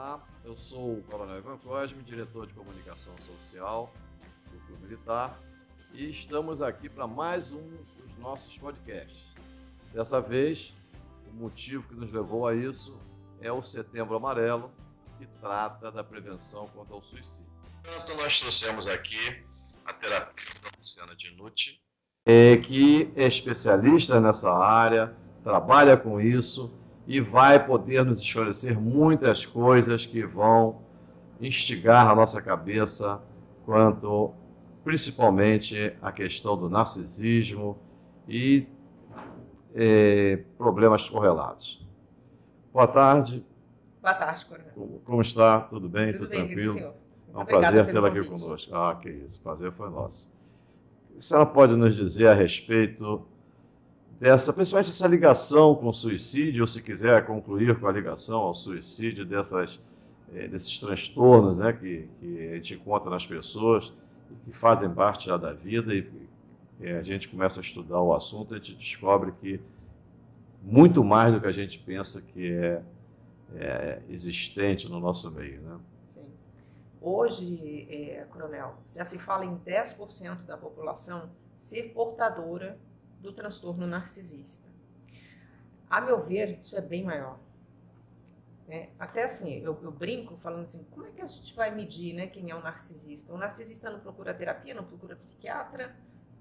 Olá, eu sou o Coronel Ivan Cosme, diretor de comunicação social do Clube Militar, e estamos aqui para mais um dos nossos podcasts. Dessa vez, o motivo que nos levou a isso é o Setembro Amarelo, que trata da prevenção contra o suicídio. Portanto, nós trouxemos aqui a terapeuta Luciana Dinucci, que é especialista nessa área, trabalha com isso e vai poder nos esclarecer muitas coisas que vão instigar a nossa cabeça quanto, principalmente, à questão do narcisismo e problemas correlatos. Boa tarde. Boa tarde, Coronel. Como está? Tudo bem? Tudo bem, tranquilo? Senhor. É um prazer tê-la aqui conosco. Ah, que isso. Prazer foi nosso. A senhora pode nos dizer a respeito principalmente essa ligação com o suicídio, ou se quiser concluir com a ligação ao suicídio desses transtornos, né, que a gente encontra nas pessoas e que fazem parte já da vida e a gente começa a estudar o assunto, a gente descobre que muito mais do que a gente pensa que é existente no nosso meio, né? Sim. Hoje, Coronel, já se fala em 10% da população ser portadora do transtorno narcisista. A meu ver, isso é bem maior. Até assim, eu brinco falando assim, como é que a gente vai medir, né, quem é um narcisista? O narcisista não procura terapia, não procura psiquiatra,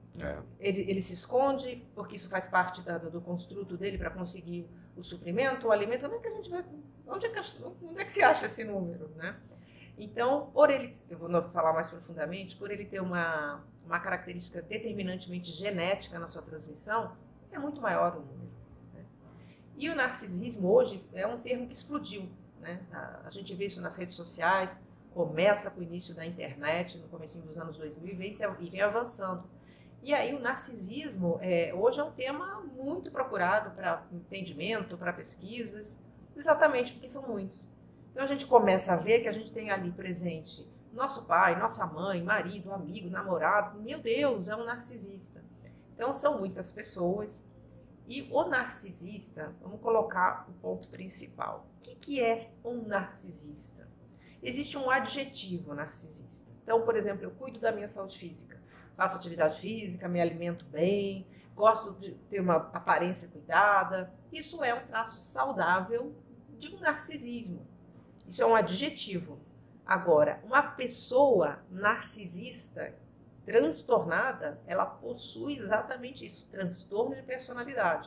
ele se esconde, porque isso faz parte do construto dele para conseguir o suprimento, o alimento. Como é que a gente vai... Onde é que se acha esse número, né? Então, por ele, eu vou falar mais profundamente, por ele ter uma característica determinantemente genética na sua transmissão, é muito maior o número, né? E o narcisismo hoje é um termo que explodiu, né? A gente vê isso nas redes sociais, começa com o início da internet, no comecinho dos anos 2000, e vem avançando. E aí o narcisismo hoje é um tema muito procurado para entendimento, para pesquisas, exatamente porque são muitos. Então a gente começa a ver que a gente tem ali presente nosso pai, nossa mãe, marido, amigo, namorado. Meu Deus, é um narcisista. Então são muitas pessoas. E o narcisista, vamos colocar o ponto principal. O que é um narcisista? Existe um adjetivo narcisista. Então, por exemplo, eu cuido da minha saúde física. Faço atividade física, me alimento bem, gosto de ter uma aparência cuidada. Isso é um traço saudável de um narcisismo. Isso é um adjetivo. Agora, uma pessoa narcisista, transtornada, ela possui exatamente isso, transtorno de personalidade.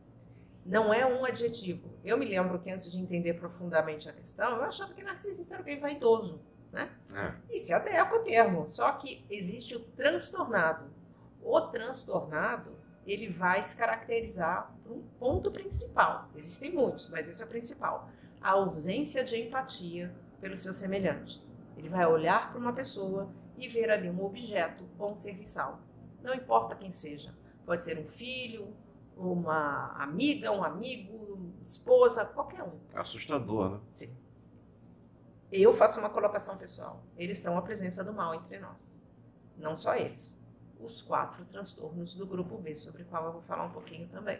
Não é um adjetivo. Eu me lembro que antes de entender profundamente a questão, eu achava que narcisista era alguém vaidoso, né? E se adequa o termo. Só que existe o transtornado. O transtornado, ele vai se caracterizar por um ponto principal. Existem muitos, mas esse é o principal. A ausência de empatia pelo seu semelhante. Ele vai olhar para uma pessoa e ver ali um objeto ou um serviçal. Não importa quem seja. Pode ser um filho, uma amiga, um amigo, esposa, qualquer um. Assustador, né? Sim. Eu faço uma colocação pessoal. Eles são a presença do mal entre nós. Não só eles. Os 4 transtornos do grupo B, sobre o qual eu vou falar um pouquinho também.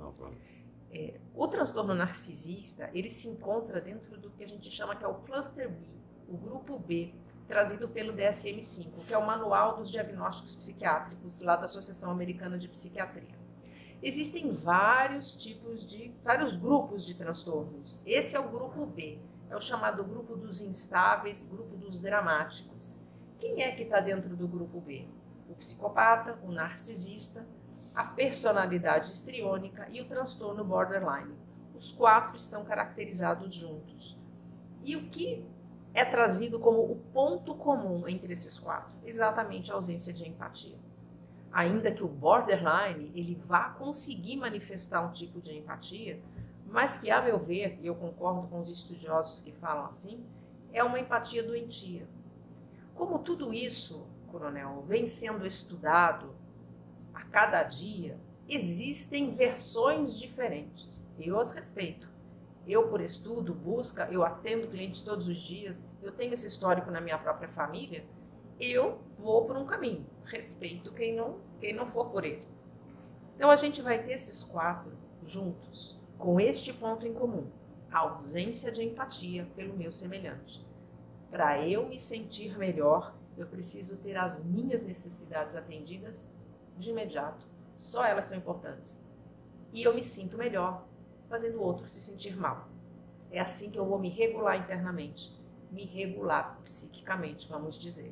O transtorno narcisista, ele se encontra dentro do que a gente chama que é o Cluster B, o grupo B, trazido pelo DSM-5, que é o Manual dos Diagnósticos Psiquiátricos, lá da Associação Americana de Psiquiatria. Existem vários grupos de transtornos. Esse é o grupo B, é o chamado grupo dos instáveis, grupo dos dramáticos. Quem é que está dentro do grupo B? O psicopata, o narcisista, a personalidade histriônica e o transtorno borderline. Os 4 estão caracterizados juntos. E o que é trazido como o ponto comum entre esses 4? Exatamente a ausência de empatia. Ainda que o borderline ele vá conseguir manifestar um tipo de empatia, mas que, a meu ver, e eu concordo com os estudiosos que falam assim, é uma empatia doentia. Como tudo isso, Coronel, vem sendo estudado a cada dia, existem versões diferentes. Eu as respeito. Eu, por estudo, busca, eu atendo clientes todos os dias, eu tenho esse histórico na minha própria família, eu vou por um caminho. Respeito quem não for por ele. Então, a gente vai ter esses 4 juntos, com este ponto em comum. a ausência de empatia pelo meu semelhante. Para eu me sentir melhor, eu preciso ter as minhas necessidades atendidas de imediato. Só elas são importantes. E eu me sinto melhor fazendo o outro se sentir mal. É assim que eu vou me regular internamente, me regular psiquicamente, vamos dizer.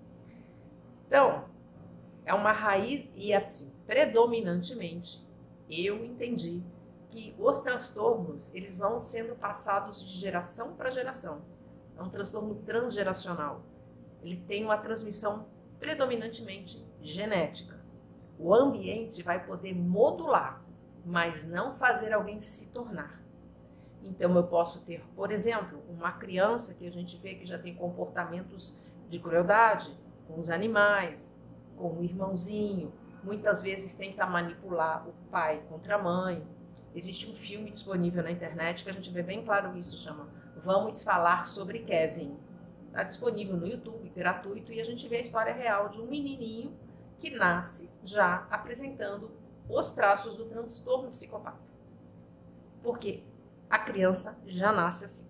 Então, é uma raiz e assim, predominantemente, eu entendi que os transtornos, eles vão sendo passados de geração para geração. É um transtorno transgeracional. Ele tem uma transmissão predominantemente genética. O ambiente vai poder modular, mas não fazer alguém se tornar. Então, eu posso ter, por exemplo, uma criança que a gente vê que já tem comportamentos de crueldade com os animais, com o irmãozinho, muitas vezes tenta manipular o pai contra a mãe. Existe um filme disponível na internet que a gente vê bem claro isso, chama Vamos Falar sobre Kevin. Está disponível no YouTube, gratuito, e a gente vê a história real de um menininho que nasce já apresentando os traços do transtorno psicopata. Porque a criança já nasce assim.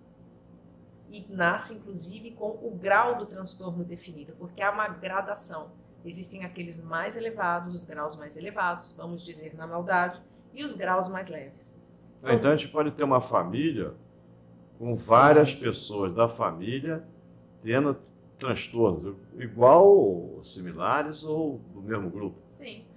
E nasce, inclusive, com o grau do transtorno definido, porque há uma gradação. Existem aqueles mais elevados, os graus mais elevados, vamos dizer, na maldade, e os graus mais leves. Então a gente pode ter uma família com várias pessoas da família tendo transtornos, igual ou similares ou do mesmo grupo. Sim.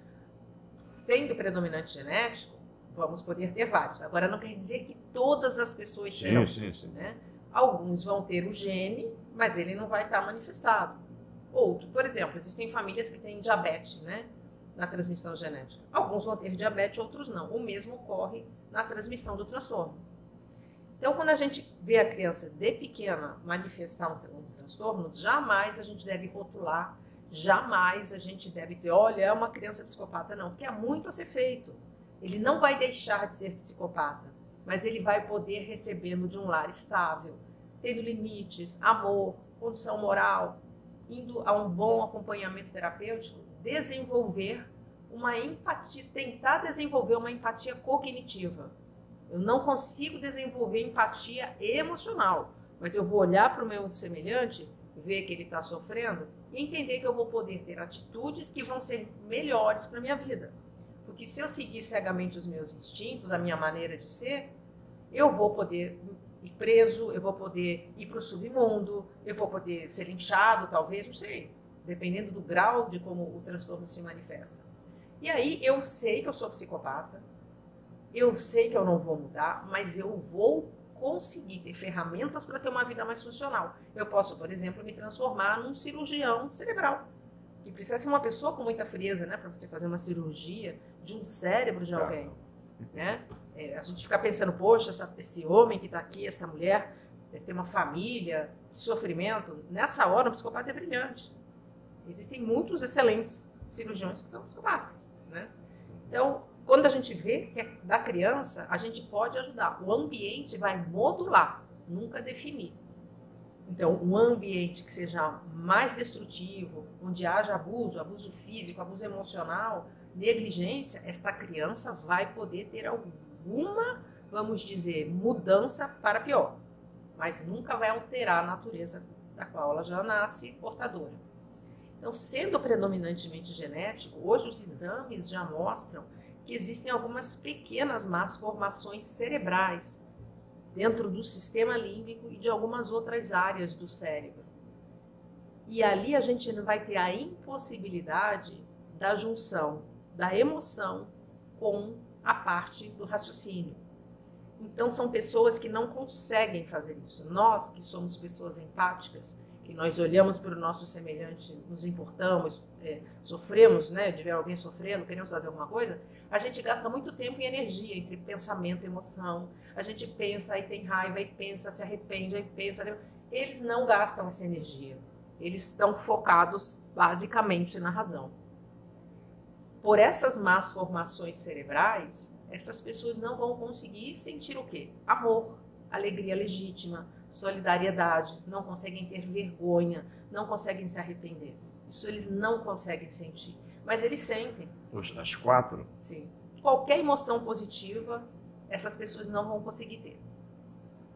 Sendo predominante genético, vamos poder ter vários. Agora, não quer dizer que todas as pessoas serão. Sim. Né? Alguns vão ter o gene, mas ele não vai estar manifestado. Outro, por exemplo, existem famílias que têm diabetes, né, na transmissão genética. Alguns vão ter diabetes, outros não. O mesmo ocorre na transmissão do transtorno. Então, quando a gente vê a criança de pequena manifestar um transtorno, jamais a gente deve rotular, jamais a gente deve dizer, olha, é uma criança psicopata, não, porque há muito a ser feito. Ele não vai deixar de ser psicopata, mas ele vai poder recebendo de um lar estável, tendo limites, amor, condição moral, indo a um bom acompanhamento terapêutico, desenvolver uma empatia, tentar desenvolver uma empatia cognitiva. Eu não consigo desenvolver empatia emocional, mas eu vou olhar para o meu semelhante, ver que ele está sofrendo e entender que eu vou poder ter atitudes que vão ser melhores para a minha vida. Porque se eu seguir cegamente os meus instintos, a minha maneira de ser, eu vou poder ir preso, eu vou poder ir para o submundo, eu vou poder ser linchado, talvez, não sei, dependendo do grau de como o transtorno se manifesta. E aí eu sei que eu sou psicopata, eu sei que eu não vou mudar, mas eu vou conseguir ter ferramentas para ter uma vida mais funcional. Eu posso, por exemplo, me transformar num cirurgião cerebral, que precisa ser uma pessoa com muita frieza, né, para você fazer uma cirurgia de um cérebro de alguém, né? A gente fica pensando, poxa, esse homem que está aqui, essa mulher, deve ter uma família, sofrimento. Nessa hora, o psicopata é brilhante. Existem muitos excelentes cirurgiões que são psicopatas, né? Então, quando a gente vê que é da criança, a gente pode ajudar. O ambiente vai modular, nunca definir. Então, um ambiente que seja mais destrutivo, onde haja abuso, abuso físico, abuso emocional, negligência, esta criança vai poder ter alguma, vamos dizer, mudança para pior. Mas nunca vai alterar a natureza da qual ela já nasce portadora. Então, sendo predominantemente genético, hoje os exames já mostram que existem algumas pequenas más formações cerebrais dentro do sistema límbico e de algumas outras áreas do cérebro. E ali a gente vai ter a impossibilidade da junção da emoção com a parte do raciocínio. Então são pessoas que não conseguem fazer isso. Nós que somos pessoas empáticas, que nós olhamos para o nosso semelhante, nos importamos, sofremos, né, de ver alguém sofrendo, queremos fazer alguma coisa, a gente gasta muito tempo e energia entre pensamento e emoção. A gente pensa, aí tem raiva, aí pensa, se arrepende, aí pensa. Eles não gastam essa energia. Eles estão focados basicamente na razão. Por essas más formações cerebrais, essas pessoas não vão conseguir sentir o quê? Amor, alegria legítima, solidariedade, não conseguem ter vergonha, não conseguem se arrepender. Isso eles não conseguem sentir, mas eles sentem. As 4? Sim. Qualquer emoção positiva, essas pessoas não vão conseguir ter.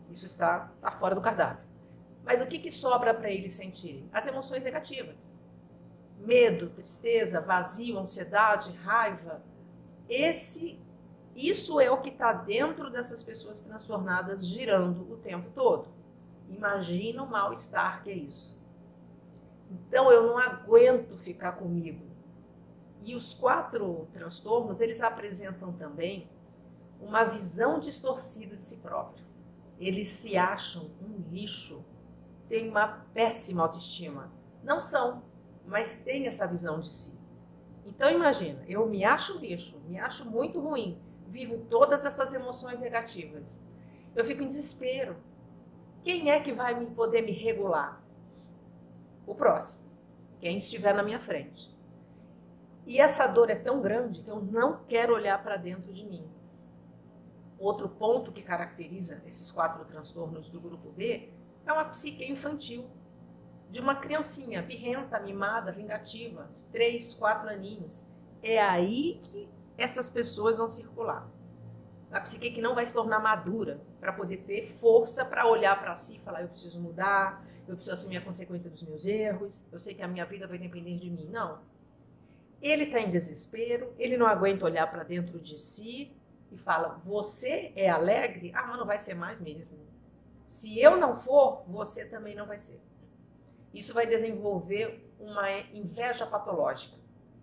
Isso está fora do cardápio. Mas o que sobra para eles sentirem? As emoções negativas. Medo, tristeza, vazio, ansiedade, raiva. Isso é o que está dentro dessas pessoas transtornadas girando o tempo todo. Imagina o mal-estar que é isso. Então eu não aguento ficar comigo. E os 4 transtornos, eles apresentam também uma visão distorcida de si próprio. Eles se acham um lixo, têm uma péssima autoestima. Não são, mas têm essa visão de si. Então imagina, eu me acho lixo, me acho muito ruim, vivo todas essas emoções negativas. Eu fico em desespero. Quem é que vai poder me regular? O próximo, quem estiver na minha frente. E essa dor é tão grande que eu não quero olhar para dentro de mim. Outro ponto que caracteriza esses 4 transtornos do grupo B é uma psique infantil, de uma criancinha birrenta, mimada, vingativa, de 3, 4 aninhos. É aí que essas pessoas vão circular. A psique que não vai se tornar madura para poder ter força para olhar para si e falar: eu preciso mudar, eu preciso assumir a consequência dos meus erros, eu sei que a minha vida vai depender de mim. Não. Ele está em desespero, ele não aguenta olhar para dentro de si e fala: você é alegre? Ah, mas não vai ser mais mesmo. Se eu não for, você também não vai ser. Isso vai desenvolver uma inveja patológica.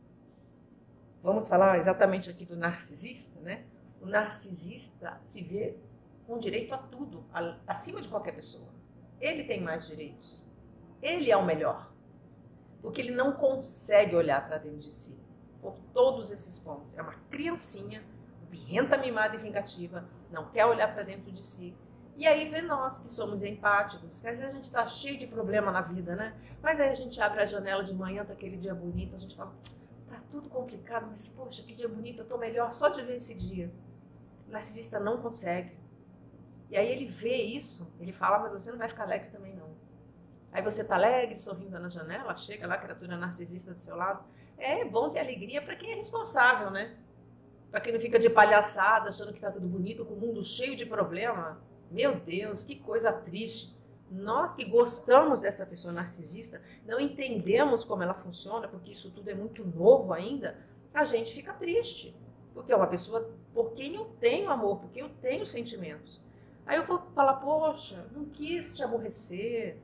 Vamos falar exatamente aqui do narcisista, né? O narcisista se vê com direito a tudo, acima de qualquer pessoa. Ele tem mais direitos. Ele é o melhor. Porque ele não consegue olhar para dentro de si. Por todos esses pontos. É uma criancinha, birrenta, mimada e vingativa, não quer olhar para dentro de si. E aí vê nós que somos empáticos, que às vezes a gente está cheio de problema na vida, né? Mas aí a gente abre a janela de manhã, tá aquele dia bonito, a gente fala: tá tudo complicado, mas poxa, que dia bonito, eu tô melhor só de ver esse dia. O narcisista não consegue. E aí ele vê isso, ele fala: mas você não vai ficar alegre também não. Aí você tá alegre, sorrindo na janela, chega lá a criatura narcisista do seu lado. É bom ter alegria para quem é responsável, né? Para quem não fica de palhaçada, achando que tá tudo bonito, com o mundo cheio de problema. Meu Deus, que coisa triste. Nós que gostamos dessa pessoa narcisista, não entendemos como ela funciona, porque isso tudo é muito novo ainda, a gente fica triste. Porque é uma pessoa por quem eu tenho amor, por quem eu tenho sentimentos. Aí eu vou falar: poxa, não quis te aborrecer.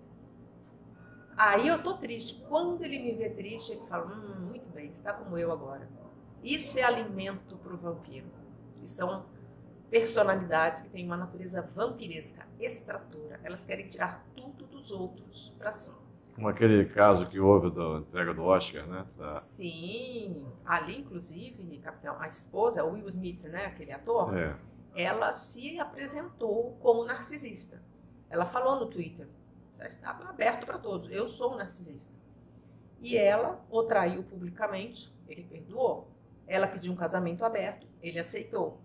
Aí eu tô triste. Quando ele me vê triste, ele fala: muito bem, está como eu agora. Isso é alimento para o vampiro. E são personalidades que têm uma natureza vampiresca, extratora. Elas querem tirar tudo dos outros para si. Como aquele caso que houve da entrega do Oscar, né? Sim. Ali, inclusive, capitão, a esposa, Will Smith, né, aquele ator, ela se apresentou como narcisista. Ela falou no Twitter, já estava aberto para todos: eu sou um narcisista. E ela o traiu publicamente, ele perdoou. Ela pediu um casamento aberto, ele aceitou.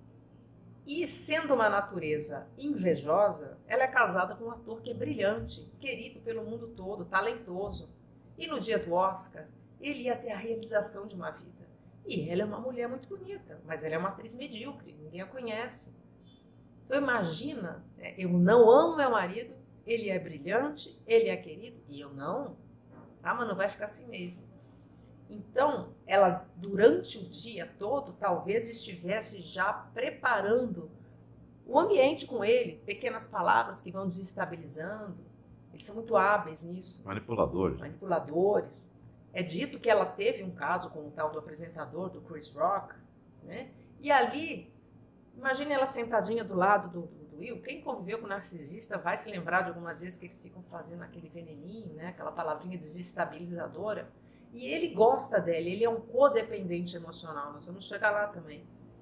E sendo uma natureza invejosa, ela é casada com um ator que é brilhante, querido pelo mundo todo, talentoso. E no dia do Oscar, ele ia ter a realização de uma vida. E ela é uma mulher muito bonita, mas ela é uma atriz medíocre, ninguém a conhece. Então imagina, né? Eu não amo meu marido, ele é brilhante, ele é querido, e eu não. Ah, mas não vai ficar assim mesmo. Então, ela, durante o dia todo, talvez estivesse já preparando o ambiente com ele, pequenas palavras que vão desestabilizando. Eles são muito hábeis nisso. Manipuladores. É dito que ela teve um caso com o tal do apresentador, do Chris Rock, né? E ali, imagine ela sentadinha do lado do Will. Quem conviveu com o narcisista vai se lembrar de algumas vezes que eles ficam fazendo aquele veneninho, né? Aquela palavrinha desestabilizadora. E ele gosta dela, ele é um codependente emocional, nós vamos chegar lá também.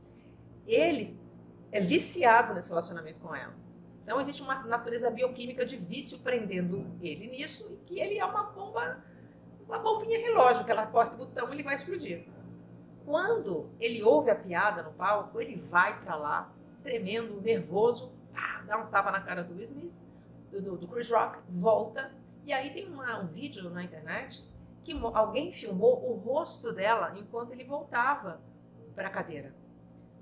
Ele é viciado nesse relacionamento com ela. Então existe uma natureza bioquímica de vício prendendo ele nisso, e que ele é uma bombinha relógio, que ela aperta o botão e ele vai explodir. Quando ele ouve a piada no palco, ele vai para lá, tremendo, nervoso, dá um tapa na cara do Will Smith, do Chris Rock, volta, e aí tem um vídeo na internet que alguém filmou o rosto dela enquanto ele voltava para a cadeira.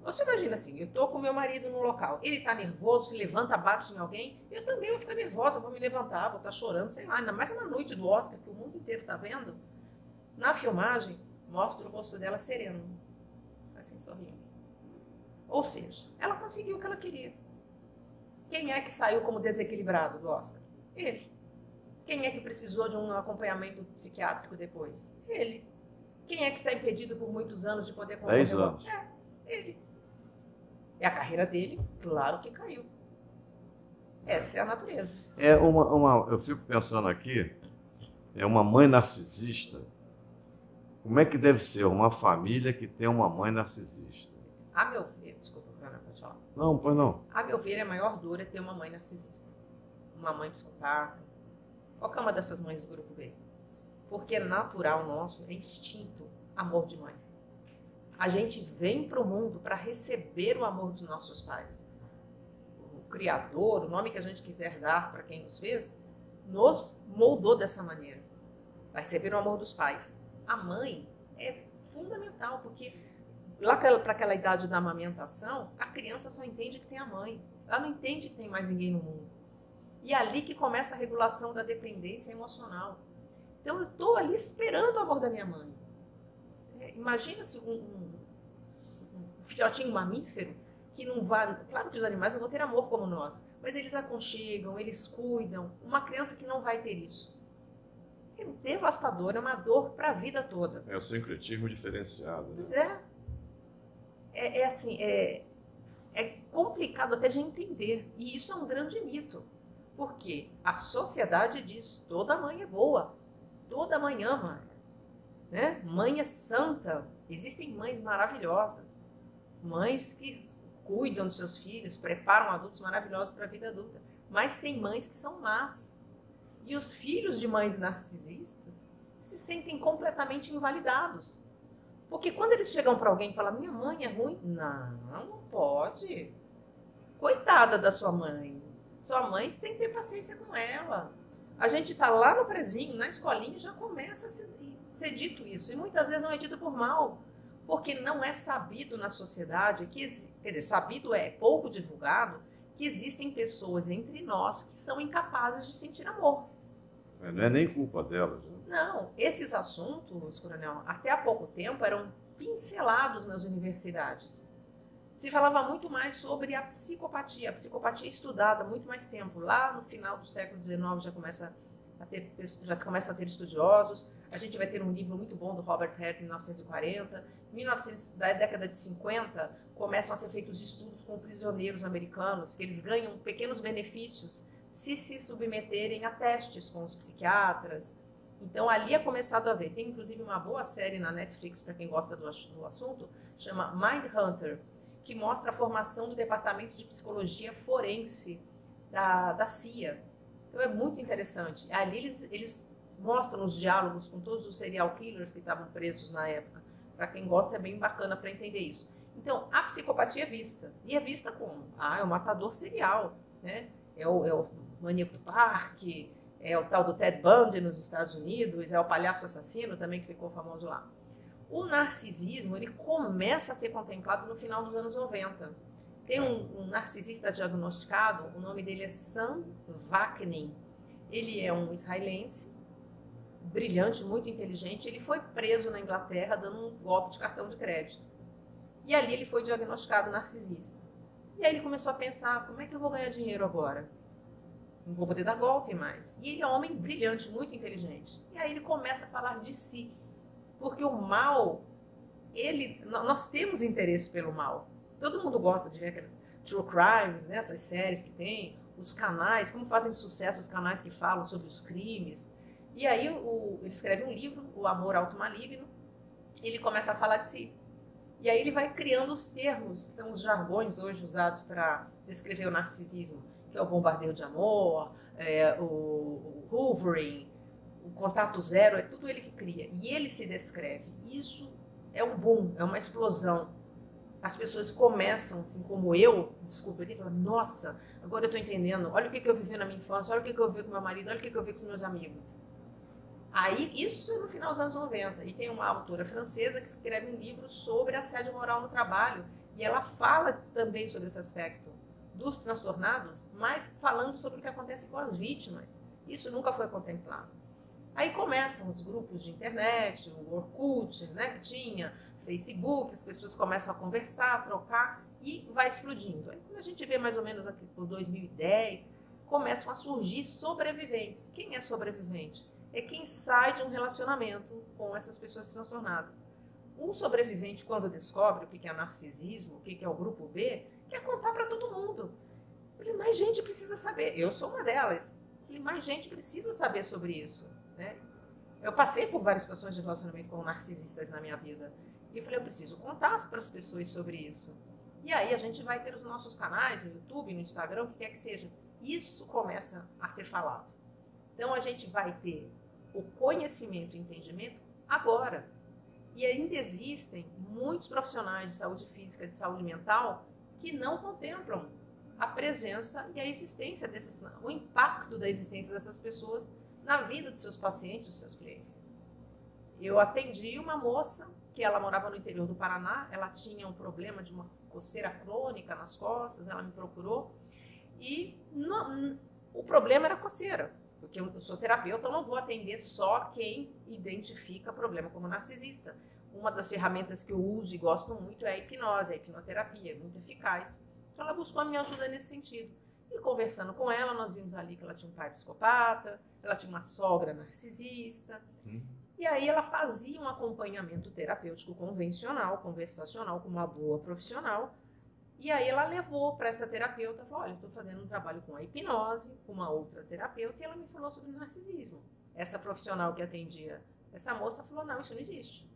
Você imagina assim, eu tô com meu marido no local, ele tá nervoso, se levanta, bate em alguém, eu também vou ficar nervosa, vou me levantar, vou estar chorando, sei lá, ainda mais uma noite do Oscar que o mundo inteiro tá vendo. Na filmagem, mostra o rosto dela sereno, assim, sorrindo. Ou seja, ela conseguiu o que ela queria. Quem é que saiu como desequilibrado do Oscar? Ele. Quem é que precisou de um acompanhamento psiquiátrico depois? Ele. Quem é que está impedido por muitos anos de poder concorrer? 10 anos. Ele. E a carreira dele, claro que caiu. Essa é a natureza. Eu fico pensando aqui, é uma mãe narcisista. Como é que deve ser uma família que tem uma mãe narcisista? A meu ver, desculpa, Ana, pode falar. Não, pois não. A meu ver, a maior dor é ter uma mãe narcisista. Uma mãe psicopata. Qualquer uma dessas mães do grupo B. Porque é natural nosso, é instinto, amor de mãe. A gente vem para o mundo para receber o amor dos nossos pais. O Criador, o nome que a gente quiser dar para quem nos fez, nos moldou dessa maneira. Para receber o amor dos pais. A mãe é fundamental, porque lá para aquela idade da amamentação, a criança só entende que tem a mãe. Ela não entende que tem mais ninguém no mundo. E é ali que começa a regulação da dependência emocional. Então eu estou ali esperando o amor da minha mãe. Imagina se um filhotinho mamífero que não vai... Claro que os animais não vão ter amor como nós, mas eles aconchegam, eles cuidam. Uma criança que não vai ter isso. É devastador, é uma dor para a vida toda. É o sincretismo diferenciado. Né? Pois é. É complicado até de entender. E isso é um grande mito. Porque a sociedade diz, toda mãe é boa. Toda mãe ama. Né? Mãe é santa. Existem mães maravilhosas. Mães que cuidam dos seus filhos, preparam adultos maravilhosos para a vida adulta. Mas tem mães que são más. E os filhos de mães narcisistas se sentem completamente invalidados. Porque quando eles chegam para alguém e falam, minha mãe é ruim, não pode. Coitada da sua mãe. Sua mãe tem que ter paciência com ela. A gente está lá no prezinho, na escolinha, já começa a ser dito isso. E muitas vezes não é dito por mal. Porque não é sabido na sociedade, quer dizer, sabido é pouco divulgado, que existem pessoas entre nós que são incapazes de sentir amor. Não é nem culpa delas. Né? Não, esses assuntos, Coronel, até há pouco tempo eram pincelados nas universidades. Se falava muito mais sobre a psicopatia é estudada há muito mais tempo. Lá no final do século XIX já começa a ter estudiosos. A gente vai ter um livro muito bom do Robert Hare, em 1940. Da década de 50, começam a ser feitos estudos com prisioneiros americanos, que eles ganham pequenos benefícios se submeterem a testes com os psiquiatras. Então, ali é começado a ver. Tem, inclusive, uma boa série na Netflix, para quem gosta do assunto, chama Mindhunter, que mostra a formação do Departamento de Psicologia Forense da CIA. Então, é muito interessante. Ali eles mostram os diálogos com todos os serial killers que estavam presos na época. Para quem gosta, é bem bacana para entender isso. Então, a psicopatia é vista. E é vista como? É o matador serial, né? É o maníaco do parque, é o tal do Ted Bundy nos Estados Unidos, é o palhaço assassino também que ficou famoso lá. O narcisismo, ele começa a ser contemplado no final dos anos 90. Tem um narcisista diagnosticado, o nome dele é Sam Vaknin. Ele é um israelense, brilhante, muito inteligente. Ele foi preso na Inglaterra dando um golpe de cartão de crédito. E ali ele foi diagnosticado narcisista. E aí ele começou a pensar, como é que eu vou ganhar dinheiro agora? Não vou poder dar golpe mais. E ele é um homem brilhante, muito inteligente. E aí ele começa a falar de si. Porque o mal, nós temos interesse pelo mal. Todo mundo gosta de ver aquelas true crimes, né? Essas séries que tem, os canais, como fazem sucesso os canais que falam sobre os crimes. E aí ele escreve um livro, O Amor Automaligno, e ele começa a falar de si. E aí ele vai criando os termos, que são os jargões hoje usados para descrever o narcisismo, que é o bombardeio de amor, o hoovering, o contato zero, é tudo ele que cria. E ele se descreve. Isso é um boom, é uma explosão. As pessoas começam, assim como eu, descobrir e falar, nossa, agora eu estou entendendo, olha o que eu vivi na minha infância, olha o que eu vi com meu marido, olha o que eu vi com os meus amigos. Aí, isso é no final dos anos 90. E tem uma autora francesa que escreve um livro sobre assédio moral no trabalho, E ela fala também sobre esse aspecto dos transtornados, mas falando sobre o que acontece com as vítimas. Isso nunca foi contemplado. Aí começam os grupos de internet, o Orkut, né, que tinha, Facebook, as pessoas começam a conversar, a trocar e vai explodindo. Aí quando a gente vê mais ou menos aqui por 2010, começam a surgir sobreviventes. Quem é sobrevivente? É quem sai de um relacionamento com essas pessoas transtornadas. Um sobrevivente, quando descobre o que é narcisismo, o que é o grupo B, quer contar para todo mundo. Eu falei, mais gente precisa saber. Eu sou uma delas. Eu falei, mais gente precisa saber sobre isso, né? Eu passei por várias situações de relacionamento com narcisistas na minha vida. E eu falei, eu preciso contar para as pessoas sobre isso. E aí a gente vai ter os nossos canais no YouTube, no Instagram, o que quer que seja. Isso começa a ser falado. Então a gente vai ter o conhecimento e entendimento agora. E ainda existem muitos profissionais de saúde física, de saúde mental, que não contemplam a presença e a existência desses, o impacto da existência dessas pessoas na vida dos seus pacientes, dos seus clientes. Eu atendi uma moça que ela morava no interior do Paraná, ela tinha um problema de uma coceira crônica nas costas, ela me procurou e o problema era coceira. Porque eu sou terapeuta, eu não vou atender só quem identifica problema como narcisista. Uma das ferramentas que eu uso e gosto muito é a hipnose, a hipnoterapia, é muito eficaz. Então ela buscou a minha ajuda nesse sentido. E conversando com ela, nós vimos ali que ela tinha um pai psicopata, ela tinha uma sogra narcisista. E aí ela fazia um acompanhamento terapêutico convencional, conversacional, com uma boa profissional. E aí ela levou para essa terapeuta, falou, olha, eu estou fazendo um trabalho com a hipnose, com uma outra terapeuta, e ela me falou sobre narcisismo. Essa profissional que atendia essa moça falou, não, isso não existe.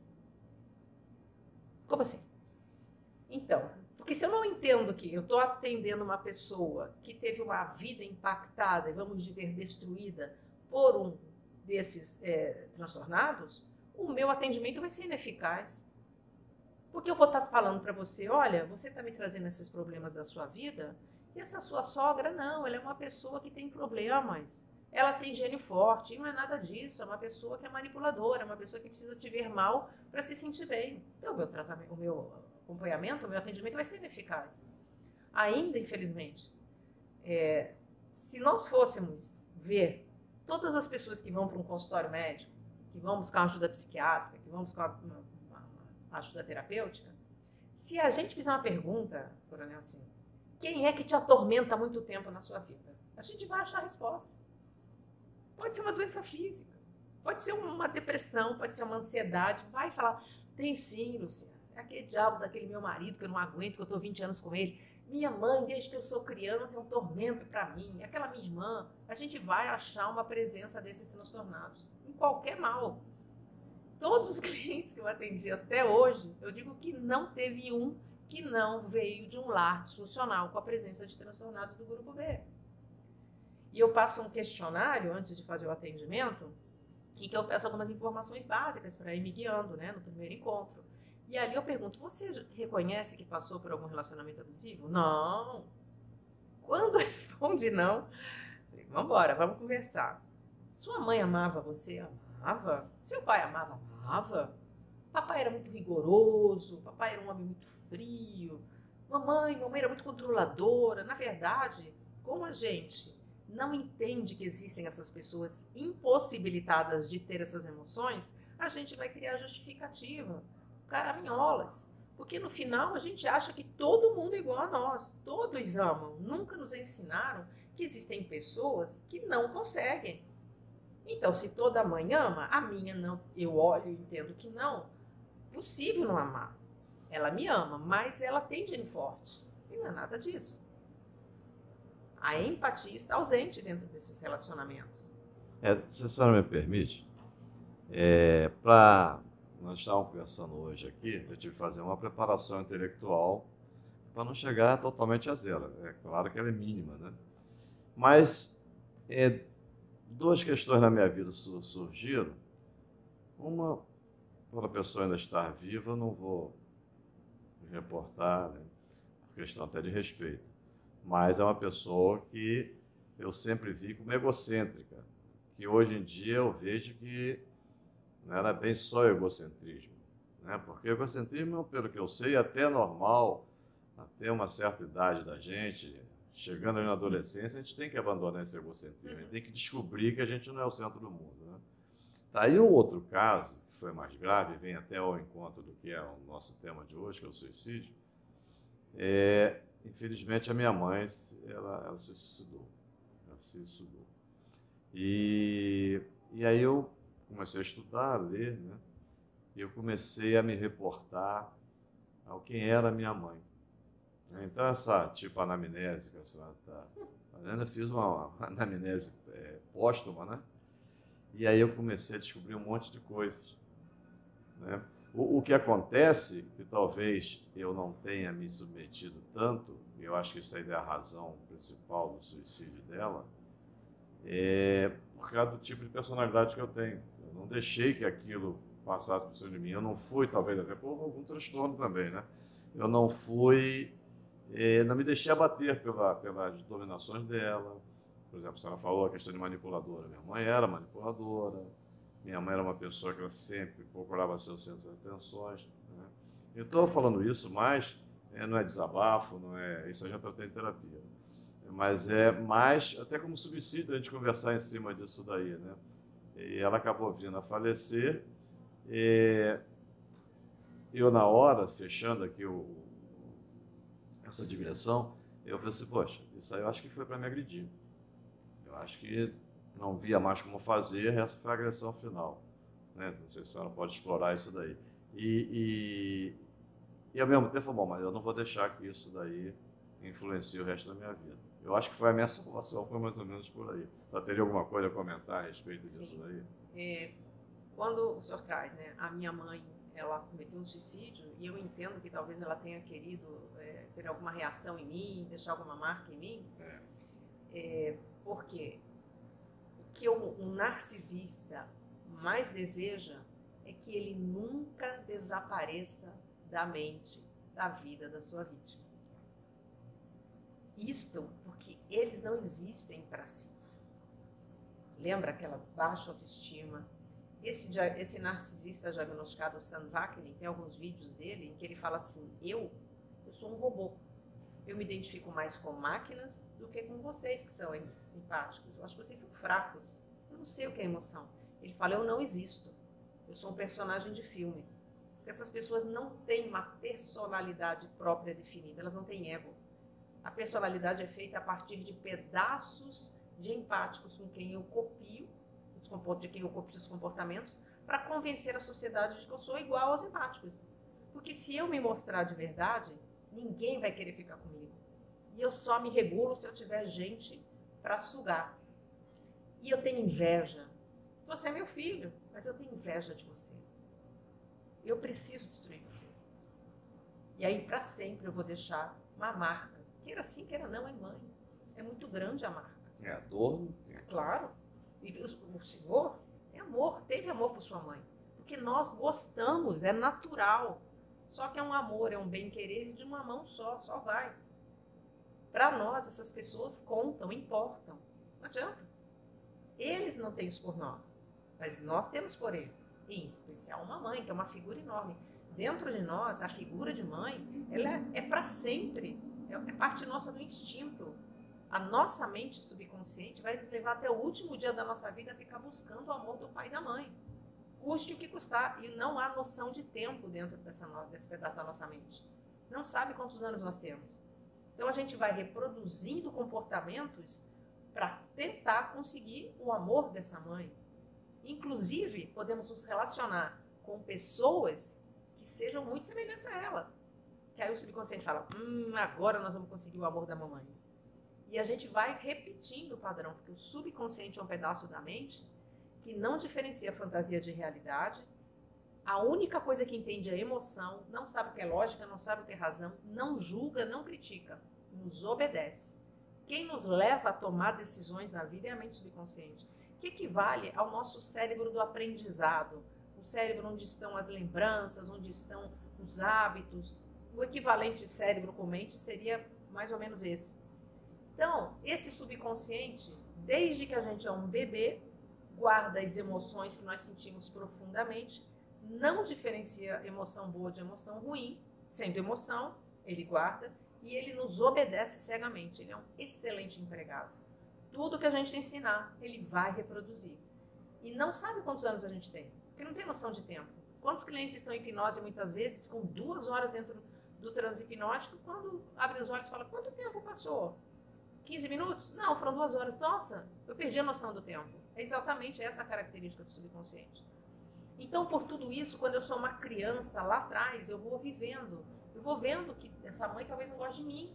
Como assim? Então, porque se eu não entendo que eu estou atendendo uma pessoa que teve uma vida impactada, vamos dizer, destruída por um desses transtornados, o meu atendimento vai ser ineficaz. Porque eu vou estar falando para você, olha, você está me trazendo esses problemas da sua vida, e essa sua sogra, não, ela é uma pessoa que tem problemas, ela tem gênio forte, e não é nada disso, é uma pessoa que é manipuladora, é uma pessoa que precisa te ver mal para se sentir bem. Então, o meu acompanhamento, o meu atendimento vai ser ineficaz. Ainda, infelizmente, se nós fôssemos ver todas as pessoas que vão para um consultório médico, que vão buscar uma ajuda psiquiátrica, que vão buscar uma ajuda terapêutica, se a gente fizer uma pergunta, coronel, assim, quem é que te atormenta há muito tempo na sua vida? A gente vai achar a resposta. Pode ser uma doença física, pode ser uma depressão, pode ser uma ansiedade, vai falar, tem sim, Luciana, é aquele diabo daquele meu marido que eu não aguento, que eu estou 20 anos com ele, minha mãe, desde que eu sou criança, é um tormento para mim, aquela minha irmã, a gente vai achar uma presença desses transtornados, em qualquer mal. Todos os clientes que eu atendi até hoje, eu digo que não teve um que não veio de um lar disfuncional com a presença de transtornados do grupo B. E eu passo um questionário antes de fazer o atendimento, e que eu peço algumas informações básicas para ir me guiando, né, no primeiro encontro. E ali eu pergunto, você reconhece que passou por algum relacionamento abusivo? Não. Quando responde não, vamos embora, vamos conversar. Sua mãe amava você? Amava. Seu pai amava? Amava. Papai era muito rigoroso, papai era um homem muito frio. Mamãe era muito controladora. Na verdade, como a gente não entende que existem essas pessoas impossibilitadas de ter essas emoções, a gente vai criar justificativa, caraminholas. Porque no final a gente acha que todo mundo é igual a nós. Todos amam. Nunca nos ensinaram que existem pessoas que não conseguem. Então, se toda mãe ama, a minha não, eu olho e entendo que não. Possível não amar. Ela me ama, mas ela tem gênio forte. E não é nada disso. A empatia está ausente dentro desses relacionamentos. Se a senhora me permite, nós estávamos conversando hoje aqui, eu tive que fazer uma preparação intelectual para não chegar totalmente a zero. É claro que ela é mínima, né? Mas duas questões na minha vida surgiram. Uma, por a pessoa ainda estar viva, eu não vou me reportar, né, por questão até de respeito. Mas é uma pessoa que eu sempre vi como egocêntrica, que hoje em dia eu vejo que não era bem só egocentrismo, né? Porque egocentrismo, pelo que eu sei, é até normal até uma certa idade da gente, chegando ali na adolescência, a gente tem que abandonar esse egocentrismo, a gente tem que descobrir que a gente não é o centro do mundo, né? Tá aí um outro caso, que foi mais grave, vem até ao encontro do que é o nosso tema de hoje, que é o suicídio. Infelizmente, a minha mãe, ela se suicidou. Ela se suicidou. E aí eu comecei a estudar, a ler, né? E eu comecei a me reportar ao quem era a minha mãe. Então, essa tipo anamnese que a senhora está fazendo, eu fiz uma anamnese póstuma, né? E aí eu comecei a descobrir um monte de coisas, né? O que acontece, que talvez eu não tenha me submetido tanto, e eu acho que isso aí é a razão principal do suicídio dela, é por causa do tipo de personalidade que eu tenho. Eu não deixei que aquilo passasse por cima de mim. Eu não fui, talvez até por algum transtorno também, né? Eu não fui, não me deixei abater pelas dominações dela. Por exemplo, a senhora falou a questão de manipuladora. Minha mãe era manipuladora. Minha mãe era uma pessoa que ela sempre procurava ser o centro das atenções, né? Eu estou falando isso, mas não é desabafo, não é, isso eu já tratei em terapia. Mas é mais, até como suicídio, a gente conversar em cima disso daí, né? E ela acabou vindo a falecer. Eu, na hora, fechando aqui essa digressão, eu pensei, poxa, isso aí eu acho que foi para me agredir. Eu acho que não via mais como fazer, essa foi a agressão final, né? Não sei se a senhora pode explorar isso daí. E ao mesmo tempo, bom, mas eu não vou deixar que isso daí influencie o resto da minha vida. Eu acho que foi a minha salvação, foi mais ou menos por aí. Só teria alguma coisa a comentar a respeito disso daí? Quando o senhor traz, né, a minha mãe, ela cometeu um suicídio, e eu entendo que talvez ela tenha querido ter alguma reação em mim, deixar alguma marca em mim, porque o que um narcisista mais deseja é que ele nunca desapareça da mente, da vida da sua vítima. Isto porque eles não existem para si. Lembra aquela baixa autoestima? Esse narcisista diagnosticado, o Sam Vaknin, tem alguns vídeos dele em que ele fala assim, eu sou um robô. Eu me identifico mais com máquinas do que com vocês que são empáticos. Eu acho que vocês são fracos. Eu não sei o que é emoção. Ele fala, eu não existo. Eu sou um personagem de filme. Porque essas pessoas não têm uma personalidade própria definida. Elas não têm ego. A personalidade é feita a partir de pedaços de empáticos com quem eu copio, de quem eu copio os comportamentos, para convencer a sociedade de que eu sou igual aos empáticos. Porque se eu me mostrar de verdade, ninguém vai querer ficar comigo. E eu só me regulo se eu tiver gente para sugar. E eu tenho inveja. Você é meu filho, mas eu tenho inveja de você. Eu preciso destruir você. E aí, para sempre, eu vou deixar uma marca. Queira sim, queira não, é mãe. É muito grande a marca. É a dor? Claro. E o senhor tem amor, teve amor por sua mãe. Porque nós gostamos, é natural. Só que é um amor, é um bem-querer de uma mão só vai. Para nós, essas pessoas contam, importam. Não adianta. Eles não têm isso por nós, mas nós temos por eles. Em especial uma mãe, que é uma figura enorme. Dentro de nós, a figura de mãe, ela é para sempre. É parte nossa do instinto. A nossa mente subconsciente vai nos levar até o último dia da nossa vida a ficar buscando o amor do pai e da mãe. Custe o que custar. E não há noção de tempo dentro desse pedaço da nossa mente. Não sabe quantos anos nós temos. Então a gente vai reproduzindo comportamentos para tentar conseguir o amor dessa mãe. Inclusive, podemos nos relacionar com pessoas que sejam muito semelhantes a ela. Que aí o subconsciente fala, agora nós vamos conseguir o amor da mamãe. E a gente vai repetindo o padrão, porque o subconsciente é um pedaço da mente que não diferencia fantasia de realidade. A única coisa que entende é emoção, não sabe o que é lógica, não sabe o que é razão, não julga, não critica, nos obedece. Quem nos leva a tomar decisões na vida é a mente subconsciente, que equivale ao nosso cérebro do aprendizado, o cérebro onde estão as lembranças, onde estão os hábitos. O equivalente cérebro com mente seria mais ou menos esse. Então, esse subconsciente, desde que a gente é um bebê, guarda as emoções que nós sentimos profundamente, não diferencia emoção boa de emoção ruim, sendo emoção, ele guarda, e ele nos obedece cegamente. Ele é um excelente empregado. Tudo que a gente ensinar, ele vai reproduzir. E não sabe quantos anos a gente tem, porque não tem noção de tempo. Quantos clientes estão em hipnose muitas vezes, com 2 horas dentro do transe hipnótico, quando abrem os olhos e falam, quanto tempo passou? 15 minutos? Não, foram 2 horas. Nossa, eu perdi a noção do tempo. É exatamente essa a característica do subconsciente. Então, por tudo isso, quando eu sou uma criança lá atrás, eu vou vivendo. Eu vou vendo que essa mãe talvez não goste de mim.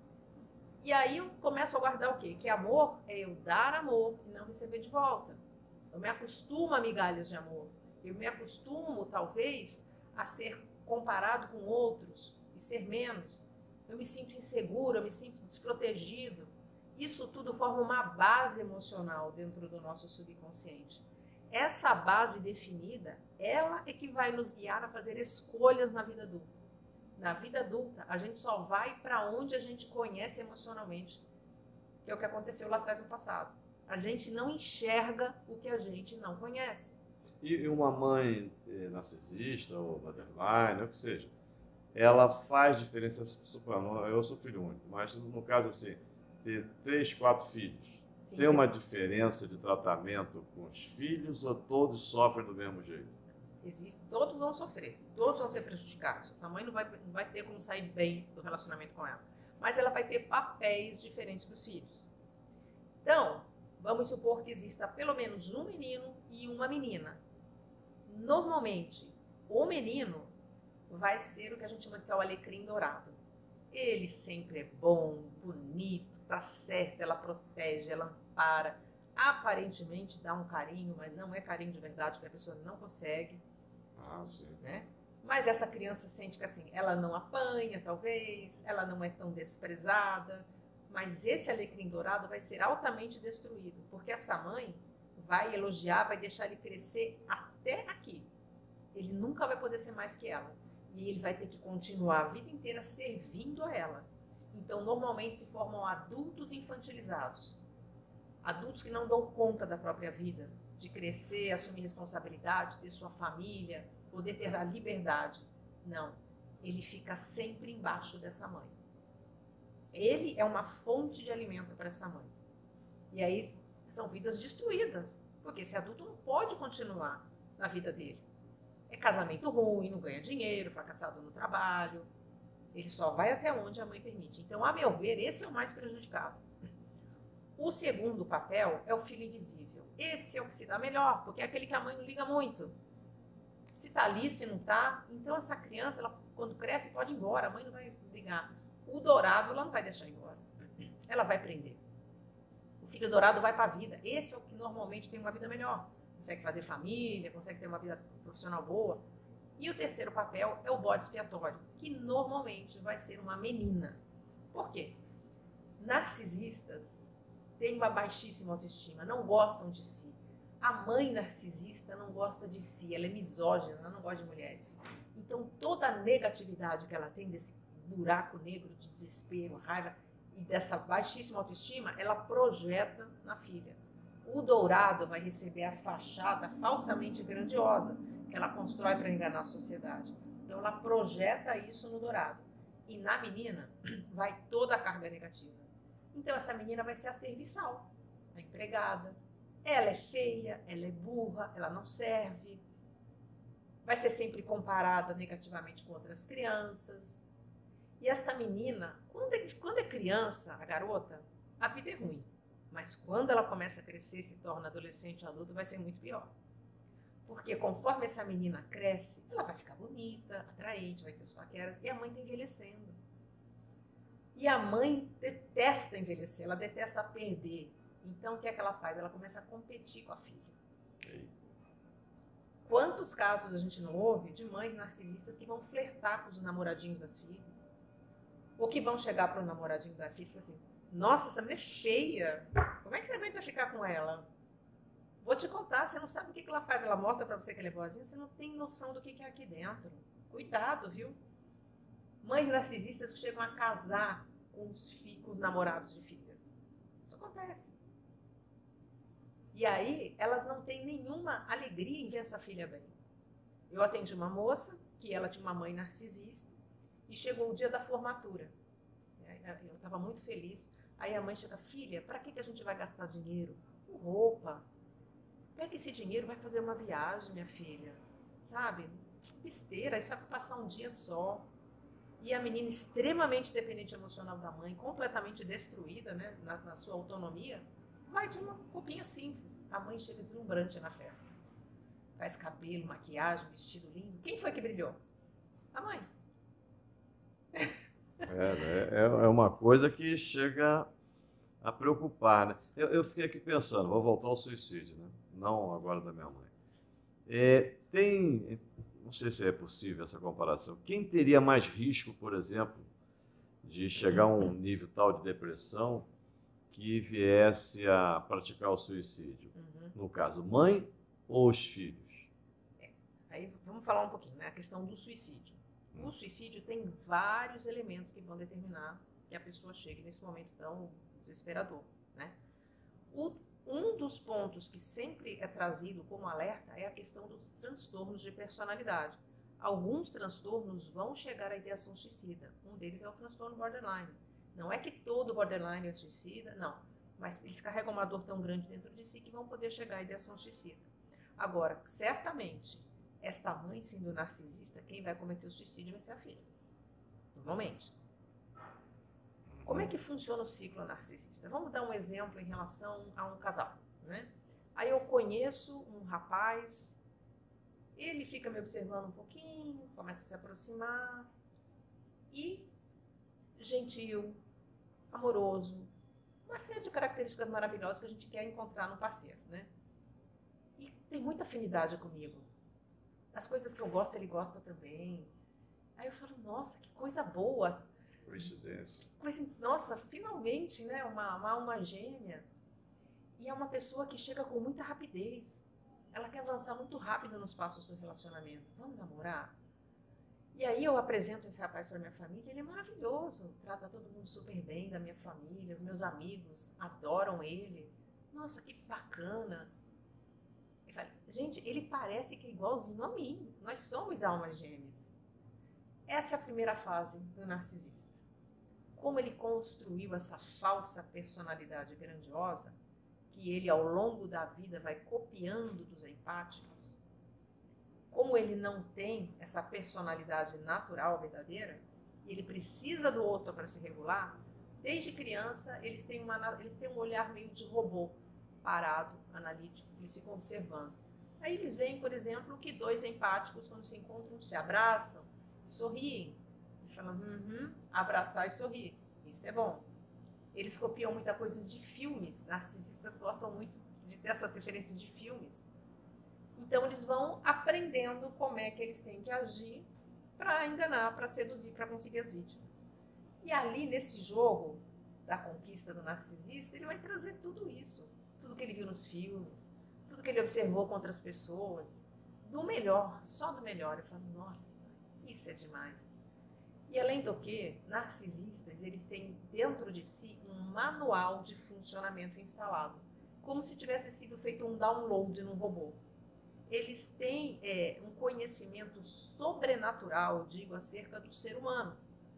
E aí eu começo a guardar o quê? Que amor é eu dar amor e não receber de volta. Eu me acostumo a migalhas de amor. Eu me acostumo, talvez, a ser comparado com outros e ser menos. Eu me sinto inseguro, eu me sinto desprotegido. Isso tudo forma uma base emocional dentro do nosso subconsciente. Essa base definida, ela é que vai nos guiar a fazer escolhas na vida adulta. Na vida adulta, a gente só vai para onde a gente conhece emocionalmente, que é o que aconteceu lá atrás no passado. A gente não enxerga o que a gente não conhece. E uma mãe narcisista ou borderline, ou o que seja, ela faz diferença, eu sou filho único, mas no caso assim, ter 3, 4 filhos, sim, tem uma diferença de tratamento com os filhos ou todos sofrem do mesmo jeito? Existe, todos vão sofrer, todos vão ser prejudicados. Essa mãe não vai ter como sair bem do relacionamento com ela, mas ela vai ter papéis diferentes dos filhos. Então, vamos supor que exista pelo menos um menino e uma menina. Normalmente, o menino vai ser o que a gente chama de é o alecrim dourado. Ele sempre é bom, bonito, tá certo, ela protege, ela ampara, aparentemente dá um carinho, mas não é carinho de verdade, porque a pessoa não consegue. Ah, sim. Né? Mas essa criança sente que assim, ela não apanha, talvez, ela não é tão desprezada, mas esse alecrim dourado vai ser altamente destruído, porque essa mãe vai elogiar, vai deixar ele crescer até aqui. Ele nunca vai poder ser mais que ela. E ele vai ter que continuar a vida inteira servindo a ela. Então, normalmente se formam adultos infantilizados. Adultos que não dão conta da própria vida, de crescer, assumir responsabilidade, ter sua família, poder ter a liberdade. Não. Ele fica sempre embaixo dessa mãe. Ele é uma fonte de alimento para essa mãe. E aí são vidas destruídas, porque esse adulto não pode continuar na vida dele. É casamento ruim, não ganha dinheiro, fracassado no trabalho. Ele só vai até onde a mãe permite. Então, a meu ver, esse é o mais prejudicado. O segundo papel é o filho invisível. Esse é o que se dá melhor, porque é aquele que a mãe não liga muito. Se tá ali, se não tá. Então, essa criança, ela, quando cresce, pode ir embora. A mãe não vai ligar. O dourado, ela não vai deixar embora. Ela vai prender. O filho dourado vai para a vida. Esse é o que normalmente tem uma vida melhor. Consegue fazer família, consegue ter uma vida profissional boa. E o terceiro papel é o bode expiatório, que normalmente vai ser uma menina. Por quê? Narcisistas têm uma baixíssima autoestima, não gostam de si. A mãe narcisista não gosta de si, ela é misógina, ela não gosta de mulheres. Então, toda a negatividade que ela tem, desse buraco negro de desespero, raiva e dessa baixíssima autoestima, ela projeta na filha. O dourado vai receber a fachada falsamente grandiosa que ela constrói para enganar a sociedade. Então, ela projeta isso no dourado. E na menina vai toda a carga negativa. Então, essa menina vai ser a serviçal, a empregada. Ela é feia, ela é burra, ela não serve. Vai ser sempre comparada negativamente com outras crianças. E esta menina, quando é criança, a garota, a vida é ruim. Mas quando ela começa a crescer, se torna adolescente, adulto, vai ser muito pior. Porque conforme essa menina cresce, ela vai ficar bonita, atraente, vai ter os paqueras, e a mãe está envelhecendo. E a mãe detesta envelhecer, ela detesta perder. Então, o que é que ela faz? Ela começa a competir com a filha. Quantos casos a gente não ouve de mães narcisistas que vão flertar com os namoradinhos das filhas? Ou que vão chegar para o namoradinho da filha e falar assim, nossa, essa mulher é feia, como é que você aguenta ficar com ela? Vou te contar, você não sabe o que ela faz, ela mostra pra você que ela é boazinha, você não tem noção do que é aqui dentro. Cuidado, viu? Mães narcisistas que chegam a casar com os namorados de filhas. Isso acontece. E aí, elas não têm nenhuma alegria em ver essa filha bem. Eu atendi uma moça, que ela tinha uma mãe narcisista, e chegou o dia da formatura. Eu estava muito feliz. Aí a mãe chega, filha, para que a gente vai gastar dinheiro? Com roupa. Pega esse dinheiro, vai fazer uma viagem, minha filha. Sabe? Besteira, isso vai passar um dia só. E a menina extremamente dependente emocional da mãe, completamente destruída, né, na sua autonomia, vai de uma roupinha simples. A mãe chega deslumbrante na festa. Faz cabelo, maquiagem, vestido lindo. Quem foi que brilhou? A mãe. É uma coisa que chega a preocupar, né? Eu fiquei aqui pensando, vou voltar ao suicídio, né? Não agora da minha mãe. Não sei se é possível essa comparação. Quem teria mais risco, por exemplo, de chegar a um nível tal de depressão que viesse a praticar o suicídio? No caso, mãe ou os filhos? Aí vamos falar um pouquinho, né? A questão do suicídio. O suicídio tem vários elementos que vão determinar que a pessoa chegue nesse momento tão desesperador, né? Um dos pontos que sempre é trazido como alerta é a questão dos transtornos de personalidade. Alguns transtornos vão chegar à ideação suicida. Um deles é o transtorno borderline. Não é que todo borderline é suicida, não. Mas eles carregam uma dor tão grande dentro de si que vão poder chegar à ideação suicida. Agora, certamente, esta mãe sendo narcisista, quem vai cometer o suicídio vai ser a filha. Normalmente. Como é que funciona o ciclo narcisista? Vamos dar um exemplo em relação a um casal, né? Aí eu conheço um rapaz, ele fica me observando um pouquinho, começa a se aproximar e gentil, amoroso, uma série de características maravilhosas que a gente quer encontrar no parceiro, né? E tem muita afinidade comigo. As coisas que eu gosto, ele gosta também. Aí eu falo, nossa, que coisa boa. Coincidência. Nossa, finalmente, né? Uma alma gêmea. E é uma pessoa que chega com muita rapidez. Ela quer avançar muito rápido nos passos do relacionamento. Vamos namorar? E aí eu apresento esse rapaz para minha família. Ele é maravilhoso. Trata todo mundo super bem da minha família. Os meus amigos adoram ele. Nossa, que bacana. Eu falei, gente, ele parece que é igualzinho a mim. Nós somos almas gêmeas. Essa é a primeira fase do narcisista. Como ele construiu essa falsa personalidade grandiosa, que ele ao longo da vida vai copiando dos empáticos, como ele não tem essa personalidade natural, verdadeira, e ele precisa do outro para se regular, desde criança eles têm um olhar meio de robô, parado, analítico, eles ficam observando. Aí eles veem, por exemplo, que dois empáticos, quando se encontram, se abraçam, sorriem. Eles falam, abraçar e sorrir. Isso é bom. Eles copiam muita coisa de filmes. Narcisistas gostam muito de ter essas referências de filmes. Então, eles vão aprendendo como é que eles têm que agir para enganar, para seduzir, para conseguir as vítimas. E ali, nesse jogo da conquista do narcisista, ele vai trazer tudo isso. Tudo que ele viu nos filmes, tudo que ele observou com outras pessoas. Do melhor, só do melhor. Eu falo, nossa, isso é demais. E além do que, narcisistas, eles têm dentro de si um manual de funcionamento instalado, como se tivesse sido feito um download num robô. Eles têm um conhecimento sobrenatural, digo, acerca do ser humano.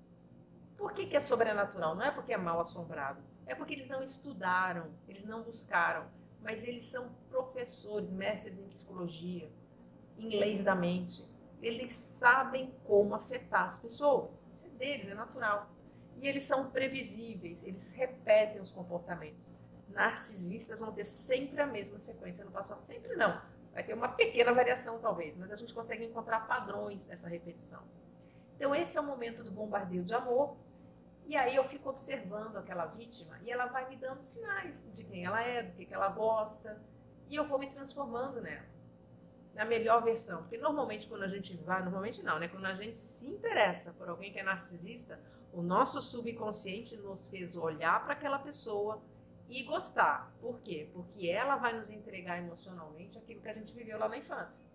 Por que é sobrenatural? Não é porque é mal assombrado, é porque eles não estudaram, eles não buscaram, mas eles são professores, mestres em psicologia, em leis da mente. Eles sabem como afetar as pessoas. Isso é deles, é natural. E eles são previsíveis, eles repetem os comportamentos. Narcisistas vão ter sempre a mesma sequência no passo a passo. Sempre não. Vai ter uma pequena variação, talvez, mas a gente consegue encontrar padrões nessa repetição. Então, esse é o momento do bombardeio de amor. E aí eu fico observando aquela vítima e ela vai me dando sinais de quem ela é, do que ela gosta. E eu vou me transformando nela. Na melhor versão, porque normalmente quando a gente vai, normalmente não, né? Quando a gente se interessa por alguém que é narcisista, o nosso subconsciente nos fez olhar para aquela pessoa e gostar. Por quê? Porque ela vai nos entregar emocionalmente aquilo que a gente viveu lá na infância.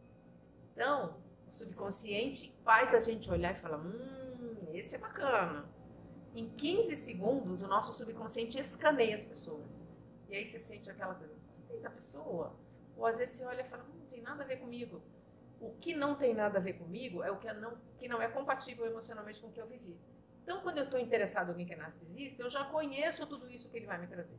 Então, o subconsciente faz a gente olhar e falar, esse é bacana. Em 15 segundos, o nosso subconsciente escaneia as pessoas. E aí você sente aquela coisa, gostei da pessoa. Ou às vezes você olha e fala, não tem nada a ver comigo. O que não tem nada a ver comigo é o que não é compatível emocionalmente com o que eu vivi. Então, quando eu estou interessado em alguém que é narcisista, eu já conheço tudo isso que ele vai me trazer.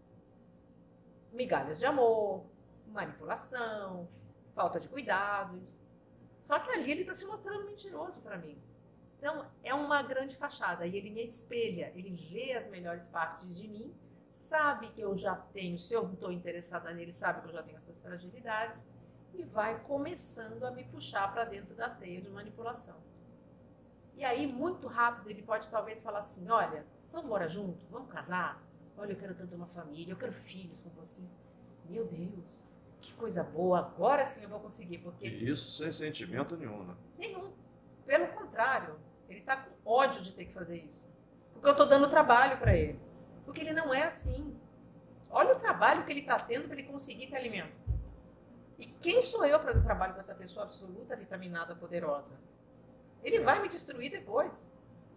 Migalhas de amor, manipulação, falta de cuidados. Só que ali ele está se mostrando mentiroso para mim. Então, é uma grande fachada. E ele me espelha, ele vê as melhores partes de mim, sabe que eu já tenho, se eu não estou interessada nele, sabe que eu já tenho essas fragilidades, e vai começando a me puxar para dentro da teia de manipulação. E aí, muito rápido, ele pode talvez falar assim, olha, vamos morar junto, vamos casar? Olha, eu quero tanto uma família, eu quero filhos com você. Meu Deus, que coisa boa, agora sim eu vou conseguir, porque... E isso sem sentimento nenhum, né? Nenhum. Pelo contrário, ele está com ódio de ter que fazer isso. Porque eu estou dando trabalho para ele. Porque ele não é assim. Olha o trabalho que ele está tendo para ele conseguir ter alimento. E quem sou eu para dar trabalho com essa pessoa absoluta, vitaminada, poderosa? Ele vai me destruir depois.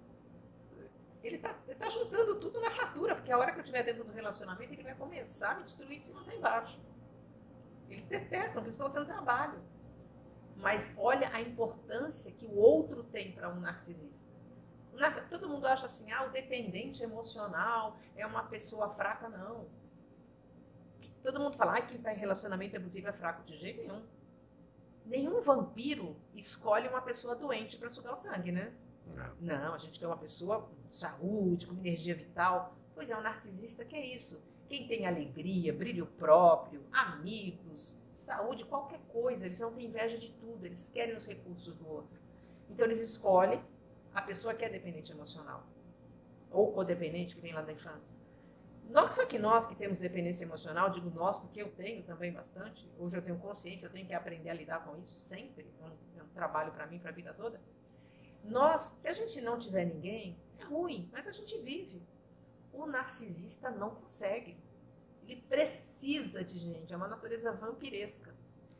Ele tá juntando tudo na fatura, porque a hora que eu estiver dentro do relacionamento, ele vai começar a me destruir de cima até embaixo. Eles detestam, eles estão tendo trabalho. Mas olha a importância que o outro tem para um narcisista. Todo mundo acha assim, o dependente emocional é uma pessoa fraca. Não. Todo mundo fala, quem está em relacionamento abusivo é fraco. De jeito nenhum. Nenhum vampiro escolhe uma pessoa doente para sugar o sangue, né? Não, a gente quer uma pessoa com saúde, com energia vital. Pois é, um narcisista que é isso. Quem tem alegria, brilho próprio, amigos, saúde, qualquer coisa, eles não têm inveja de tudo, eles querem os recursos do outro. Então eles escolhem a pessoa que é dependente emocional, ou codependente, que vem lá da infância. Só que nós que temos dependência emocional, digo nós porque eu tenho também bastante, hoje eu tenho consciência, eu tenho que aprender a lidar com isso sempre, é um trabalho para mim, para a vida toda. Se a gente não tiver ninguém, é ruim, mas a gente vive. O narcisista não consegue. Ele precisa de gente, é uma natureza vampiresca.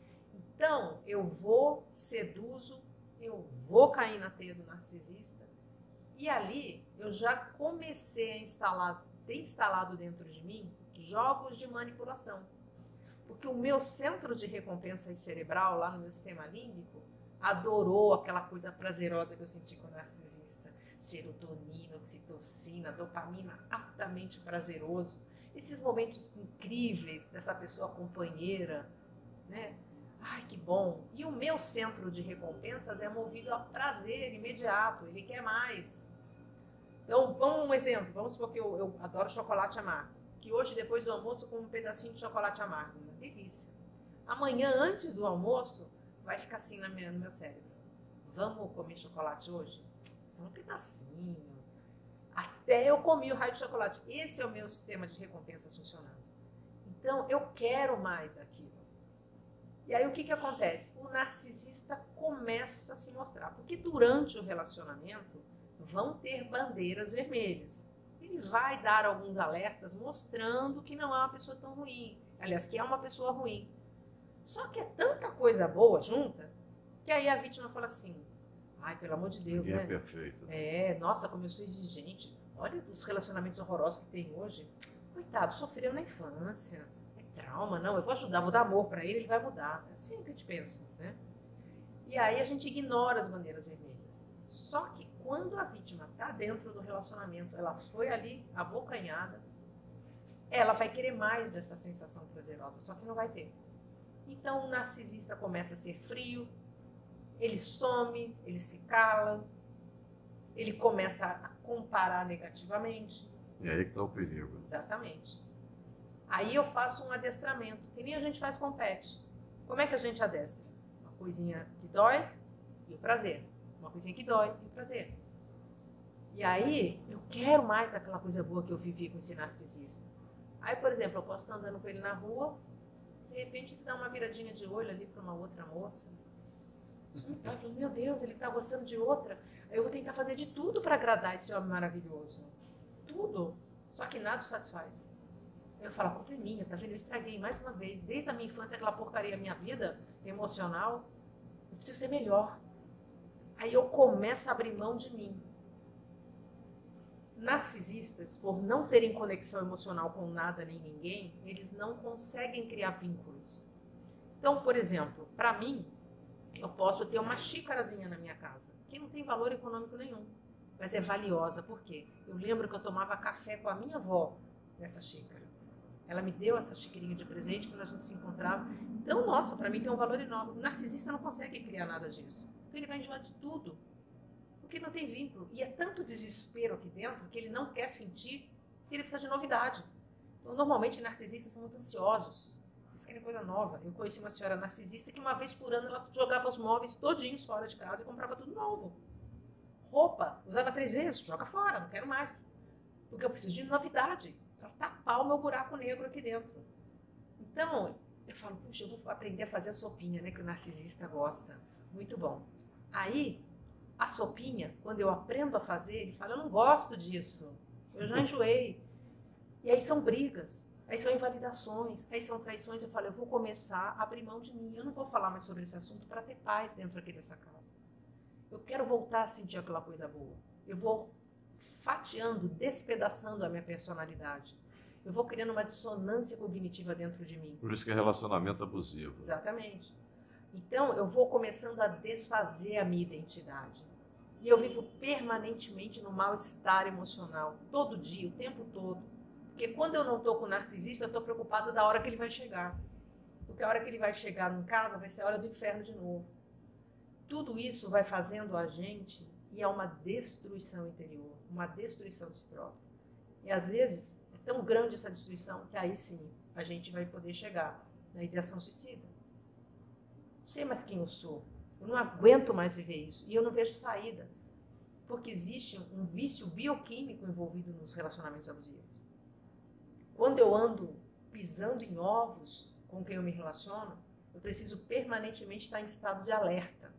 Então, eu seduzo, eu vou cair na teia do narcisista, e ali eu já comecei a ter instalado dentro de mim jogos de manipulação. Porque o meu centro de recompensa cerebral, lá no meu sistema límbico, adorou aquela coisa prazerosa que eu senti com o narcisista. Serotonina, oxitocina, dopamina, altamente prazeroso. Esses momentos incríveis dessa pessoa companheira, né? Ai, que bom. E o meu centro de recompensas é movido a prazer imediato, ele quer mais. Então, vamos um exemplo. Vamos supor que eu adoro chocolate amargo. Que hoje, depois do almoço, eu como um pedacinho de chocolate amargo. Uma delícia. Amanhã, antes do almoço, vai ficar assim no meu cérebro. Vamos comer chocolate hoje? Só um pedacinho. Até eu comi o raio de chocolate. Esse é o meu sistema de recompensas funcionando. Então, eu quero mais daquilo. E aí, o que acontece? O narcisista começa a se mostrar. Porque durante o relacionamento, vão ter bandeiras vermelhas. Ele vai dar alguns alertas mostrando que não é uma pessoa tão ruim. Aliás, que é uma pessoa ruim. Só que é tanta coisa boa junta, que aí a vítima fala assim, ai, pelo amor de Deus, Ninguém né? é perfeito. Nossa, como eu sou exigente. Olha os relacionamentos horrorosos que tem hoje. Coitado, sofreu na infância. É trauma, não. Eu vou ajudar, vou dar amor pra ele vai mudar. É assim que a gente pensa, né? E aí a gente ignora as bandeiras vermelhas. Só que quando a vítima está dentro do relacionamento, ela foi ali abocanhada, ela vai querer mais dessa sensação prazerosa, só que não vai ter. Então o narcisista começa a ser frio, ele some, ele se cala, ele começa a comparar negativamente. E aí que está o perigo. Exatamente. Aí eu faço um adestramento, que nem a gente faz com pet. Como é que a gente adestra? Uma coisinha que dói e o prazer. Uma coisinha que dói e o prazer. E aí, eu quero mais daquela coisa boa que eu vivi com esse narcisista. Aí, por exemplo, eu posso estar andando com ele na rua, de repente ele dá uma viradinha de olho ali para uma outra moça. Eu falo, meu Deus, ele está gostando de outra. Aí eu vou tentar fazer de tudo para agradar esse homem maravilhoso. Tudo. Só que nada o satisfaz. Eu falo, a culpa é minha, tá vendo? Eu estraguei mais uma vez. Desde a minha infância, aquela porcaria da minha vida emocional. Eu preciso ser melhor. Aí eu começo a abrir mão de mim. Narcisistas, por não terem conexão emocional com nada nem ninguém, eles não conseguem criar vínculos. Então, por exemplo, para mim, eu posso ter uma xícarazinha na minha casa, que não tem valor econômico nenhum. mas é valiosa. Por quê? Eu lembro que eu tomava café com a minha avó nessa xícara. Ela me deu essa xicrinha de presente quando a gente se encontrava. Então, nossa, para mim tem um valor enorme. O narcisista não consegue criar nada disso. Então ele vai enjoar de tudo, porque não tem vínculo. E é tanto desespero aqui dentro que ele não quer sentir que ele precisa de novidade. Então, normalmente, narcisistas são muito ansiosos. Eles querem coisa nova. Eu conheci uma senhora narcisista que uma vez por ano ela jogava os móveis todinhos fora de casa e comprava tudo novo. Roupa, usava 3 vezes, joga fora, não quero mais. Porque eu preciso de novidade para tapar o meu buraco negro aqui dentro. Então, eu falo, puxa, eu vou aprender a fazer a sopinha, né, que o narcisista gosta. Muito bom. Aí, a sopinha, quando eu aprendo a fazer, ele fala, eu não gosto disso, eu já enjoei. E aí são brigas, aí são invalidações, aí são traições. Eu falo, eu vou começar a abrir mão de mim. Eu não vou falar mais sobre esse assunto para ter paz dentro aqui dessa casa. Eu quero voltar a sentir aquela coisa boa. Eu vou fatiando, despedaçando a minha personalidade. Eu vou criando uma dissonância cognitiva dentro de mim. Por isso que é relacionamento abusivo. Exatamente. Então, eu vou começando a desfazer a minha identidade. E eu vivo permanentemente no mal-estar emocional, todo dia, o tempo todo. Porque quando eu não estou com o narcisista, eu estou preocupada da hora que ele vai chegar. Porque a hora que ele vai chegar em casa vai ser a hora do inferno de novo. Tudo isso vai fazendo a gente ir a uma destruição interior, uma destruição de si próprio. E às vezes é tão grande essa destruição que aí sim a gente vai poder chegar na ideação suicida. Não sei mais quem eu sou, eu não aguento mais viver isso e eu não vejo saída, porque existe um vício bioquímico envolvido nos relacionamentos abusivos. Quando eu ando pisando em ovos com quem eu me relaciono, eu preciso permanentemente estar em estado de alerta.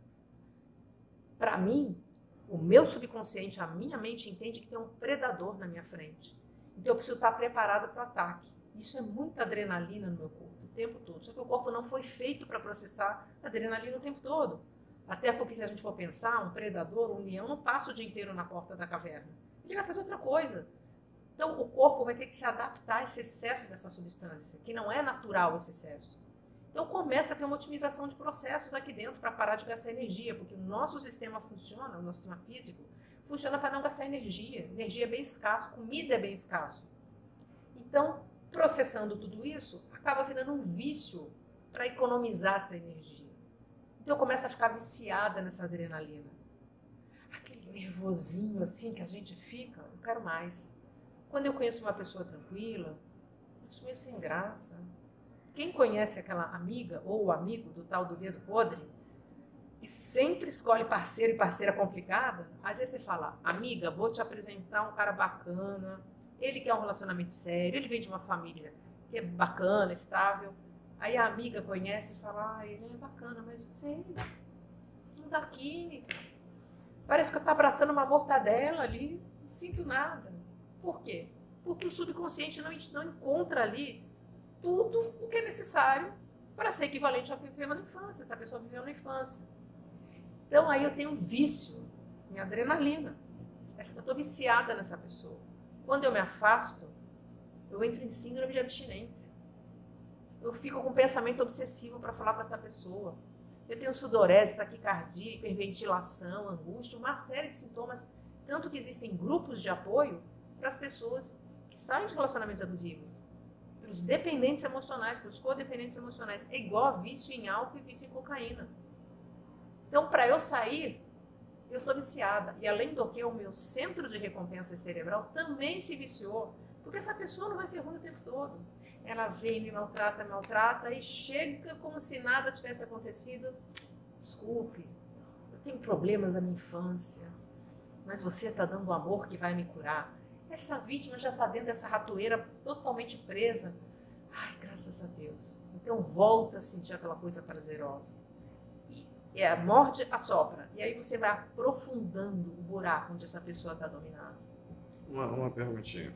Para mim, o meu subconsciente, a minha mente entende que tem um predador na minha frente. Então eu preciso estar preparada para o ataque. Isso é muita adrenalina no meu corpo, o tempo todo. Só que o corpo não foi feito para processar adrenalina o tempo todo. Até porque se a gente for pensar, um predador, um leão, não passa o dia inteiro na porta da caverna. Ele vai fazer outra coisa. Então o corpo vai ter que se adaptar a esse excesso dessa substância, que não é natural esse excesso. Então começa a ter uma otimização de processos aqui dentro para parar de gastar energia, porque o nosso sistema funciona, o nosso sistema físico, funciona para não gastar energia. Energia é bem escasso, comida é bem escasso. Então, processando tudo isso, acaba virando um vício para economizar essa energia. Então eu começo a ficar viciada nessa adrenalina. Aquele nervosinho assim que a gente fica, eu quero mais. Quando eu conheço uma pessoa tranquila, acho meio sem graça. Quem conhece aquela amiga ou o amigo do tal do dedo podre, que sempre escolhe parceiro e parceira complicada, às vezes você fala, amiga, vou te apresentar um cara bacana, ele quer um relacionamento sério, ele vem de uma família que é bacana, estável. Aí a amiga conhece e fala, ele é bacana, mas sei, não dá química. Parece que eu tô abraçando uma mortadela ali, não sinto nada. Por quê? Porque o subconsciente não encontra ali tudo o que é necessário para ser equivalente ao que viveu na infância, essa pessoa viveu na infância. Então aí eu tenho um vício em adrenalina. Eu estou viciada nessa pessoa. Quando eu me afasto, eu entro em síndrome de abstinência. Eu fico com um pensamento obsessivo para falar com essa pessoa. Eu tenho sudorese, taquicardia, hiperventilação, angústia, uma série de sintomas, tanto que existem grupos de apoio para as pessoas que saem de relacionamentos abusivos. Para os dependentes emocionais, para os codependentes emocionais. É igual a vício em álcool e vício em cocaína. Então, para eu sair, eu estou viciada. E além do que, o meu centro de recompensa cerebral também se viciou. Porque essa pessoa não vai ser ruim o tempo todo. Ela vem, me maltrata, e chega como se nada tivesse acontecido. Desculpe, eu tenho problemas da minha infância, mas você está dando o amor que vai me curar. Essa vítima já está dentro dessa ratoeira totalmente presa. Ai, graças a Deus. Então volta a sentir aquela coisa prazerosa. E a morde, assopra. E aí você vai aprofundando o buraco onde essa pessoa está dominada. Uma perguntinha.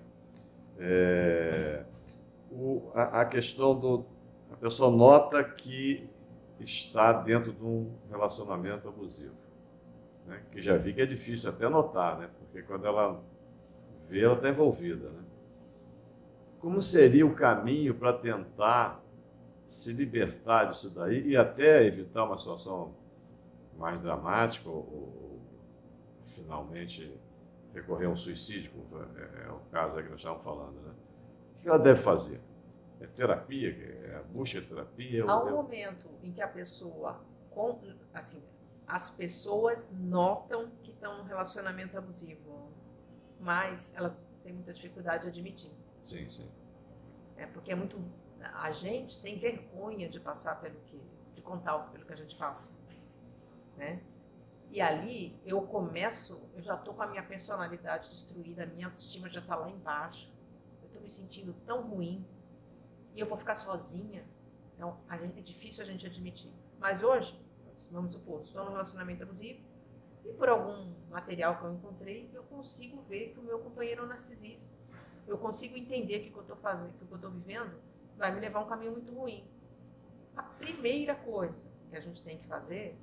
A questão do... A pessoa nota que está dentro de um relacionamento abusivo. Né? Que já vi que é difícil até notar, né? Porque quando ela vê, ela está envolvida. Né? Como seria o caminho para tentar se libertar disso daí e até evitar uma situação mais dramática ou finalmente recorrer a um suicídio, como é o caso aí que nós estamos falando, né? O que ela deve fazer? É terapia? É a busca de terapia? Ao momento em que a pessoa, assim, as pessoas notam que estão num relacionamento abusivo, mas elas têm muita dificuldade de admitir. Sim, sim. Porque a gente tem vergonha de passar de contar pelo que a gente passa, né? E ali eu já tô com a minha personalidade destruída, a minha autoestima já tá lá embaixo, eu tô me sentindo tão ruim e eu vou ficar sozinha. Então, é difícil a gente admitir. Mas hoje, vamos supor, estou num relacionamento abusivo e por algum material que eu encontrei, eu consigo ver que o meu companheiro é um narcisista. Eu consigo entender que o que eu estou fazendo, que o que eu estou vivendo vai me levar a um caminho muito ruim. A primeira coisa que a gente tem que fazer,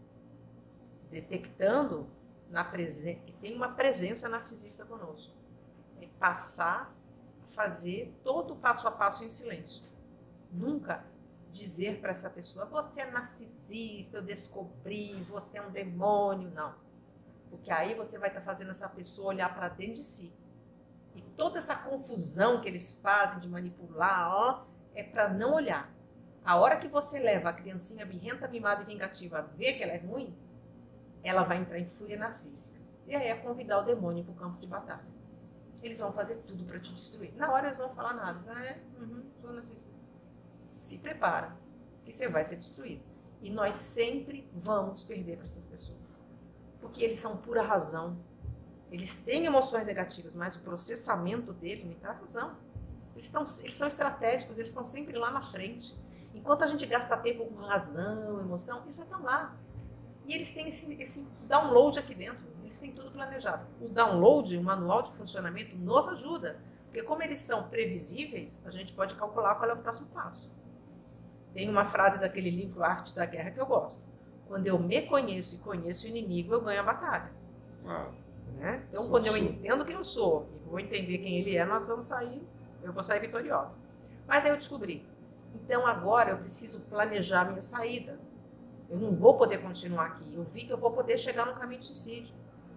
detectando que tem uma presença narcisista conosco, é passar a fazer todo o passo a passo em silêncio. Nunca dizer para essa pessoa, você é narcisista, eu descobri, você é um demônio. Não. Porque aí você vai estar fazendo essa pessoa olhar para dentro de si. E toda essa confusão que eles fazem de manipular, é para não olhar. A hora que você leva a criancinha birrenta, mimada e vingativa a ver que ela é ruim, ela vai entrar em fúria narcísica. E aí é convidar o demônio para o campo de batalha. Eles vão fazer tudo para te destruir. Na hora eles não vão falar nada. Sou narcisista. Se prepara, que você vai ser destruído. E nós sempre vamos perder para essas pessoas. Porque eles são pura razão. Eles têm emoções negativas, mas o processamento deles me dá razão. Eles são estratégicos, eles estão sempre lá na frente. Enquanto a gente gasta tempo com razão, emoção, eles já estão lá. E eles têm esse download aqui dentro. Eles têm tudo planejado. O download, o manual de funcionamento, nos ajuda. Porque como eles são previsíveis, a gente pode calcular qual é o próximo passo. Tem uma frase daquele livro Arte da Guerra que eu gosto. Quando eu me conheço e conheço o inimigo, eu ganho a batalha. Né? Então, quando eu entendo quem eu sou e vou entender quem ele é, eu vou sair vitoriosa. Mas aí eu descobri. Então, agora eu preciso planejar a minha saída. Eu não vou poder continuar aqui. Eu vi que eu vou poder chegar no caminho de suicídio.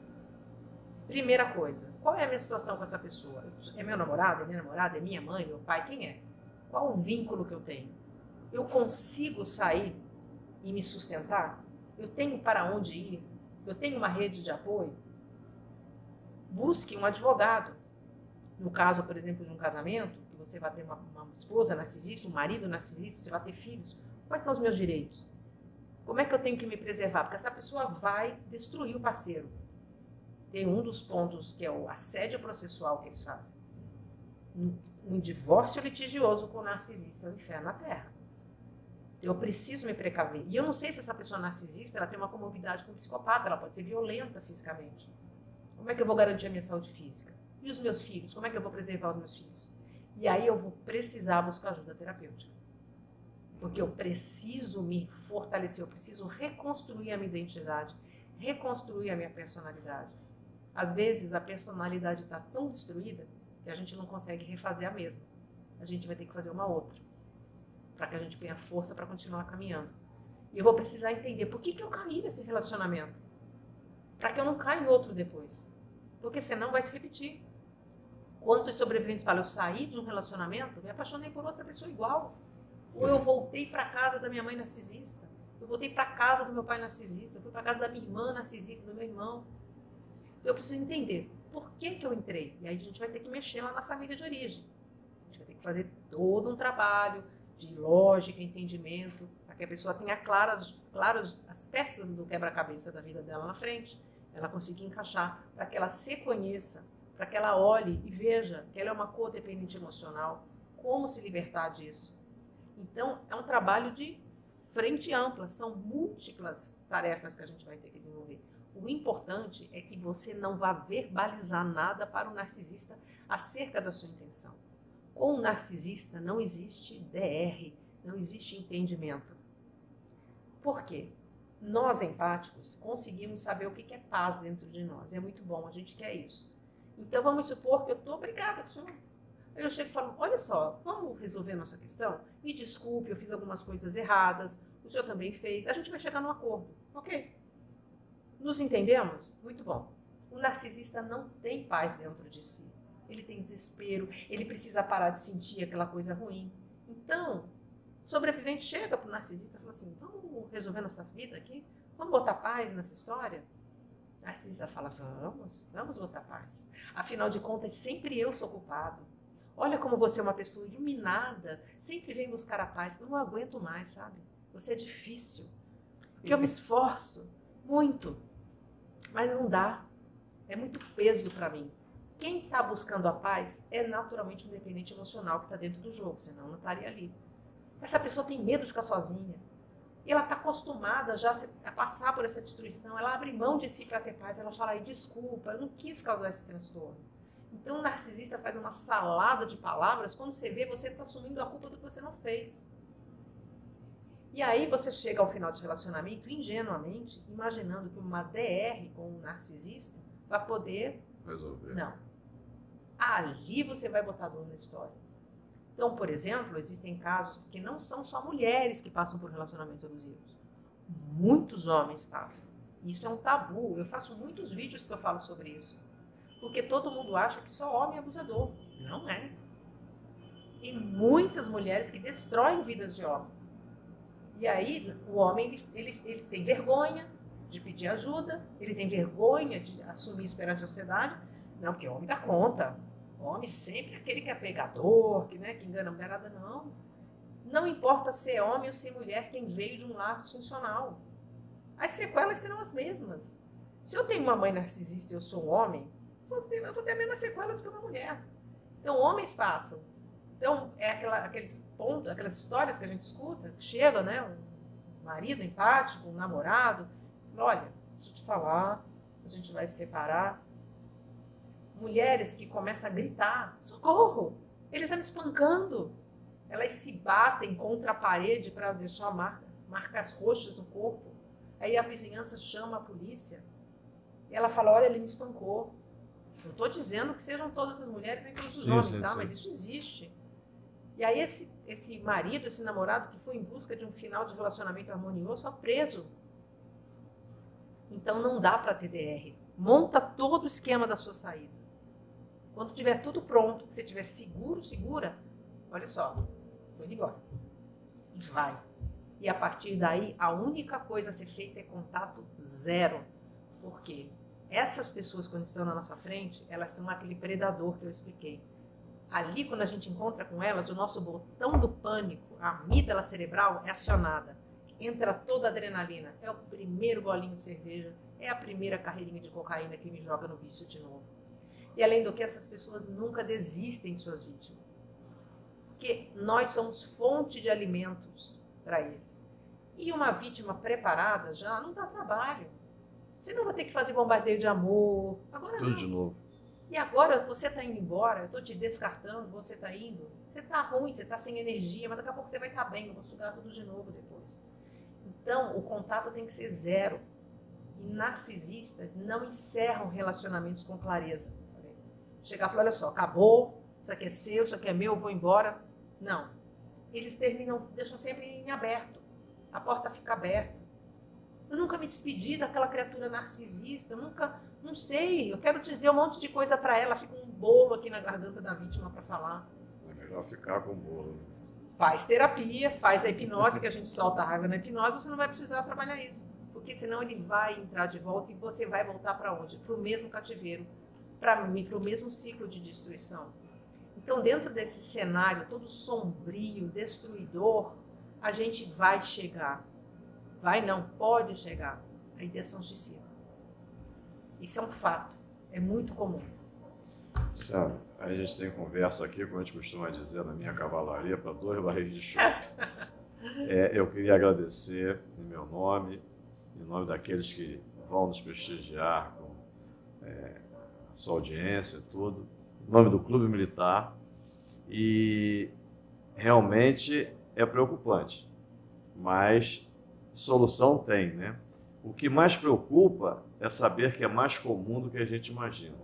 Primeira coisa, qual é a minha situação com essa pessoa? É meu namorado? É minha namorada? É minha mãe? Meu pai? Quem é? Qual o vínculo que eu tenho? Eu consigo sair e me sustentar? Eu tenho para onde ir? Eu tenho uma rede de apoio? Busque um advogado. No caso, por exemplo, de um casamento, que você vai ter uma esposa narcisista, um marido narcisista, você vai ter filhos. Quais são os meus direitos? Como é que eu tenho que me preservar? Porque essa pessoa vai destruir o parceiro. Tem um dos pontos que é o assédio processual que eles fazem. Um divórcio litigioso com o narcisista é um inferno na terra. Eu preciso me precaver. E eu não sei se essa pessoa narcisista ela tem uma comorbidade com um psicopata, ela pode ser violenta fisicamente. Como é que eu vou garantir a minha saúde física? E os meus filhos? Como é que eu vou preservar os meus filhos? E aí eu vou precisar buscar ajuda terapêutica. Porque eu preciso me fortalecer, eu preciso reconstruir a minha identidade, reconstruir a minha personalidade. Às vezes a personalidade está tão destruída que a gente não consegue refazer a mesma. A gente vai ter que fazer uma outra, para que a gente tenha força para continuar caminhando. E eu vou precisar entender por que eu caí nesse relacionamento, para que eu não caia em outro depois. Porque senão vai se repetir. Quantos sobreviventes falam, eu saí de um relacionamento, me apaixonei por outra pessoa igual. Ou eu voltei para casa da minha mãe narcisista, eu voltei para casa do meu pai narcisista, eu fui para casa da minha irmã narcisista, do meu irmão. Eu preciso entender por que eu entrei. E aí a gente vai ter que mexer lá na família de origem. A gente vai ter que fazer todo um trabalho de lógica, entendimento, para que a pessoa tenha claras as peças do quebra-cabeça da vida dela na frente, ela consiga encaixar, para que ela se conheça, para que ela olhe e veja que ela é uma codependente emocional, como se libertar disso. Então, é um trabalho de frente ampla, são múltiplas tarefas que a gente vai ter que desenvolver. O importante é que você não vá verbalizar nada para o narcisista acerca da sua intenção. Com o narcisista não existe DR, não existe entendimento. Por quê? Nós, empáticos, conseguimos saber o que é paz dentro de nós. É muito bom, a gente quer isso. Então, vamos supor que eu estou brigada com o senhor. Aí eu chego e falo, olha só, vamos resolver nossa questão? Me desculpe, eu fiz algumas coisas erradas, o senhor também fez, a gente vai chegar num acordo, ok? Nos entendemos? Muito bom. O narcisista não tem paz dentro de si. Ele tem desespero, ele precisa parar de sentir aquela coisa ruim. Então, o sobrevivente chega para o narcisista e fala assim, vamos resolver nossa vida aqui? Vamos botar paz nessa história? O narcisista fala, vamos botar paz. Afinal de contas, sempre eu sou culpado. Olha como você é uma pessoa iluminada, sempre vem buscar a paz. Eu não aguento mais, sabe? Você é difícil. Porque eu me esforço muito, mas não dá. É muito peso para mim. Quem está buscando a paz é naturalmente um dependente emocional que está dentro do jogo, senão não estaria ali. Essa pessoa tem medo de ficar sozinha. E ela está acostumada já a passar por essa destruição. Ela abre mão de si para ter paz. Ela fala, desculpa, eu não quis causar esse transtorno. Então o narcisista faz uma salada de palavras. Quando você vê, você está assumindo a culpa do que você não fez. E aí você chega ao final de relacionamento, ingenuamente, imaginando que uma DR com um narcisista vai poder resolver. Não. Ali você vai botar dor na história. Então, por exemplo, existem casos que não são só mulheres que passam por relacionamentos abusivos. Muitos homens passam. Isso é um tabu. Eu faço muitos vídeos que eu falo sobre isso. Porque todo mundo acha que só homem é abusador. Não é. Tem muitas mulheres que destroem vidas de homens. E aí, o homem, ele tem vergonha de pedir ajuda, ele tem vergonha de assumir isso perante a sociedade. Não, porque o homem dá conta. O homem sempre é aquele que é pegador, que engana a mulherada, não. Não importa ser homem ou ser mulher, quem veio de um lar disfuncional. As sequelas serão as mesmas. Se eu tenho uma mãe narcisista e eu sou um homem, eu vou ter a mesma sequela do que uma mulher. Então, homens passam. Então, é aqueles pontos, aquelas histórias que a gente escuta, que chega, um marido empático, um namorado, olha, deixa eu te falar, a gente vai se separar. Mulheres que começam a gritar, socorro, ele está me espancando. Elas se batem contra a parede para deixar marcas roxas no corpo. Aí a vizinhança chama a polícia. E ela fala, olha, ele me espancou. Não estou dizendo que sejam todas as mulheres, nem todos os homens, tá? Sim. Mas isso existe. E aí esse marido, esse namorado que foi em busca de um final de relacionamento harmonioso, foi preso. Então não dá para ter DR. Monta todo o esquema da sua saída. Quando tiver tudo pronto, que você estiver seguro, segura, olha só, tô indo embora. E vai. E a partir daí, a única coisa a ser feita é contato zero. Por quê? Essas pessoas, quando estão na nossa frente, elas são aquele predador que eu expliquei. Ali, quando a gente encontra com elas, o nosso botão do pânico, a amígdala cerebral, é acionada. Entra toda a adrenalina. É o primeiro golinho de cerveja, é a primeira carreirinha de cocaína que me joga no vício de novo. E além do que, essas pessoas nunca desistem de suas vítimas. Porque nós somos fonte de alimentos para eles. E uma vítima preparada já não dá trabalho. Você não vai ter que fazer bombardeio de amor. Agora tudo não. De novo. E agora você está indo embora, eu estou te descartando, você está indo. Você está ruim, você está sem energia, mas daqui a pouco você vai estar bem, eu vou sugar tudo de novo depois. Então, o contato tem que ser zero. E narcisistas não encerram relacionamentos com clareza. Chegar e falar, olha só, acabou, isso aqui é seu, isso aqui é meu, eu vou embora. Não. Eles terminam, deixam sempre em aberto. A porta fica aberta. Eu nunca me despedi daquela criatura narcisista, eu nunca, não sei, eu quero dizer um monte de coisa para ela, fica um bolo aqui na garganta da vítima para falar. É melhor ficar com o bolo. Faz terapia, faz a hipnose, que a gente solta a raiva na hipnose, você não vai precisar trabalhar isso. Porque senão ele vai entrar de volta e você vai voltar para onde? Para o mesmo cativeiro, para o mesmo ciclo de destruição. Então, dentro desse cenário todo sombrio, destruidor, a gente vai chegar. Vai não, pode chegar à ideação suicida. Isso é um fato, é muito comum. Sabe, a gente tem conversa aqui, como a gente costuma dizer na minha cavalaria, para 2 barris de chope. Eu queria agradecer em meu nome, em nome daqueles que vão nos prestigiar com a sua audiência e tudo, em nome do Clube Militar, e realmente é preocupante, mas solução tem, né? O que mais preocupa é saber que é mais comum do que a gente imagina.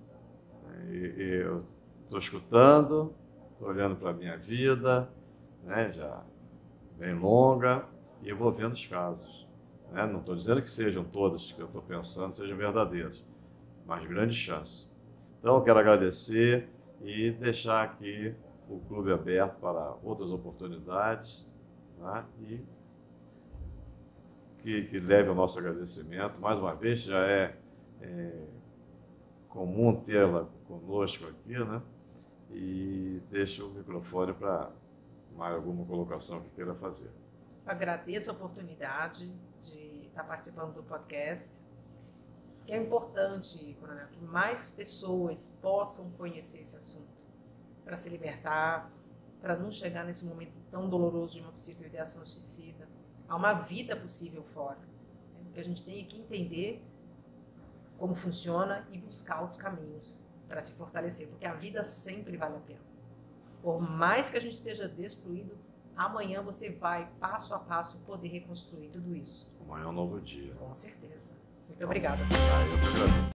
Eu estou escutando, estou olhando para a minha vida, né, já bem longa, e eu vou vendo os casos. Né? Não estou dizendo que sejam todos que eu estou pensando sejam verdadeiros, mais grande chance. Então, eu quero agradecer e deixar aqui o clube aberto para outras oportunidades, né? E que leve o nosso agradecimento. Mais uma vez, já é comum tê-la conosco aqui, né? E deixo o microfone para mais alguma colocação que queira fazer. Agradeço a oportunidade de estar participando do podcast. Que é importante, Coronel, que mais pessoas possam conhecer esse assunto, para se libertar, para não chegar nesse momento tão doloroso de uma possível ideação suicida. Há uma vida possível fora. O que a gente tem é que entender como funciona e buscar os caminhos para se fortalecer, porque a vida sempre vale a pena. Por mais que a gente esteja destruído, amanhã você vai, passo a passo, poder reconstruir tudo isso. Amanhã é um novo dia. Com certeza. Muito obrigada. Eu que agradeço.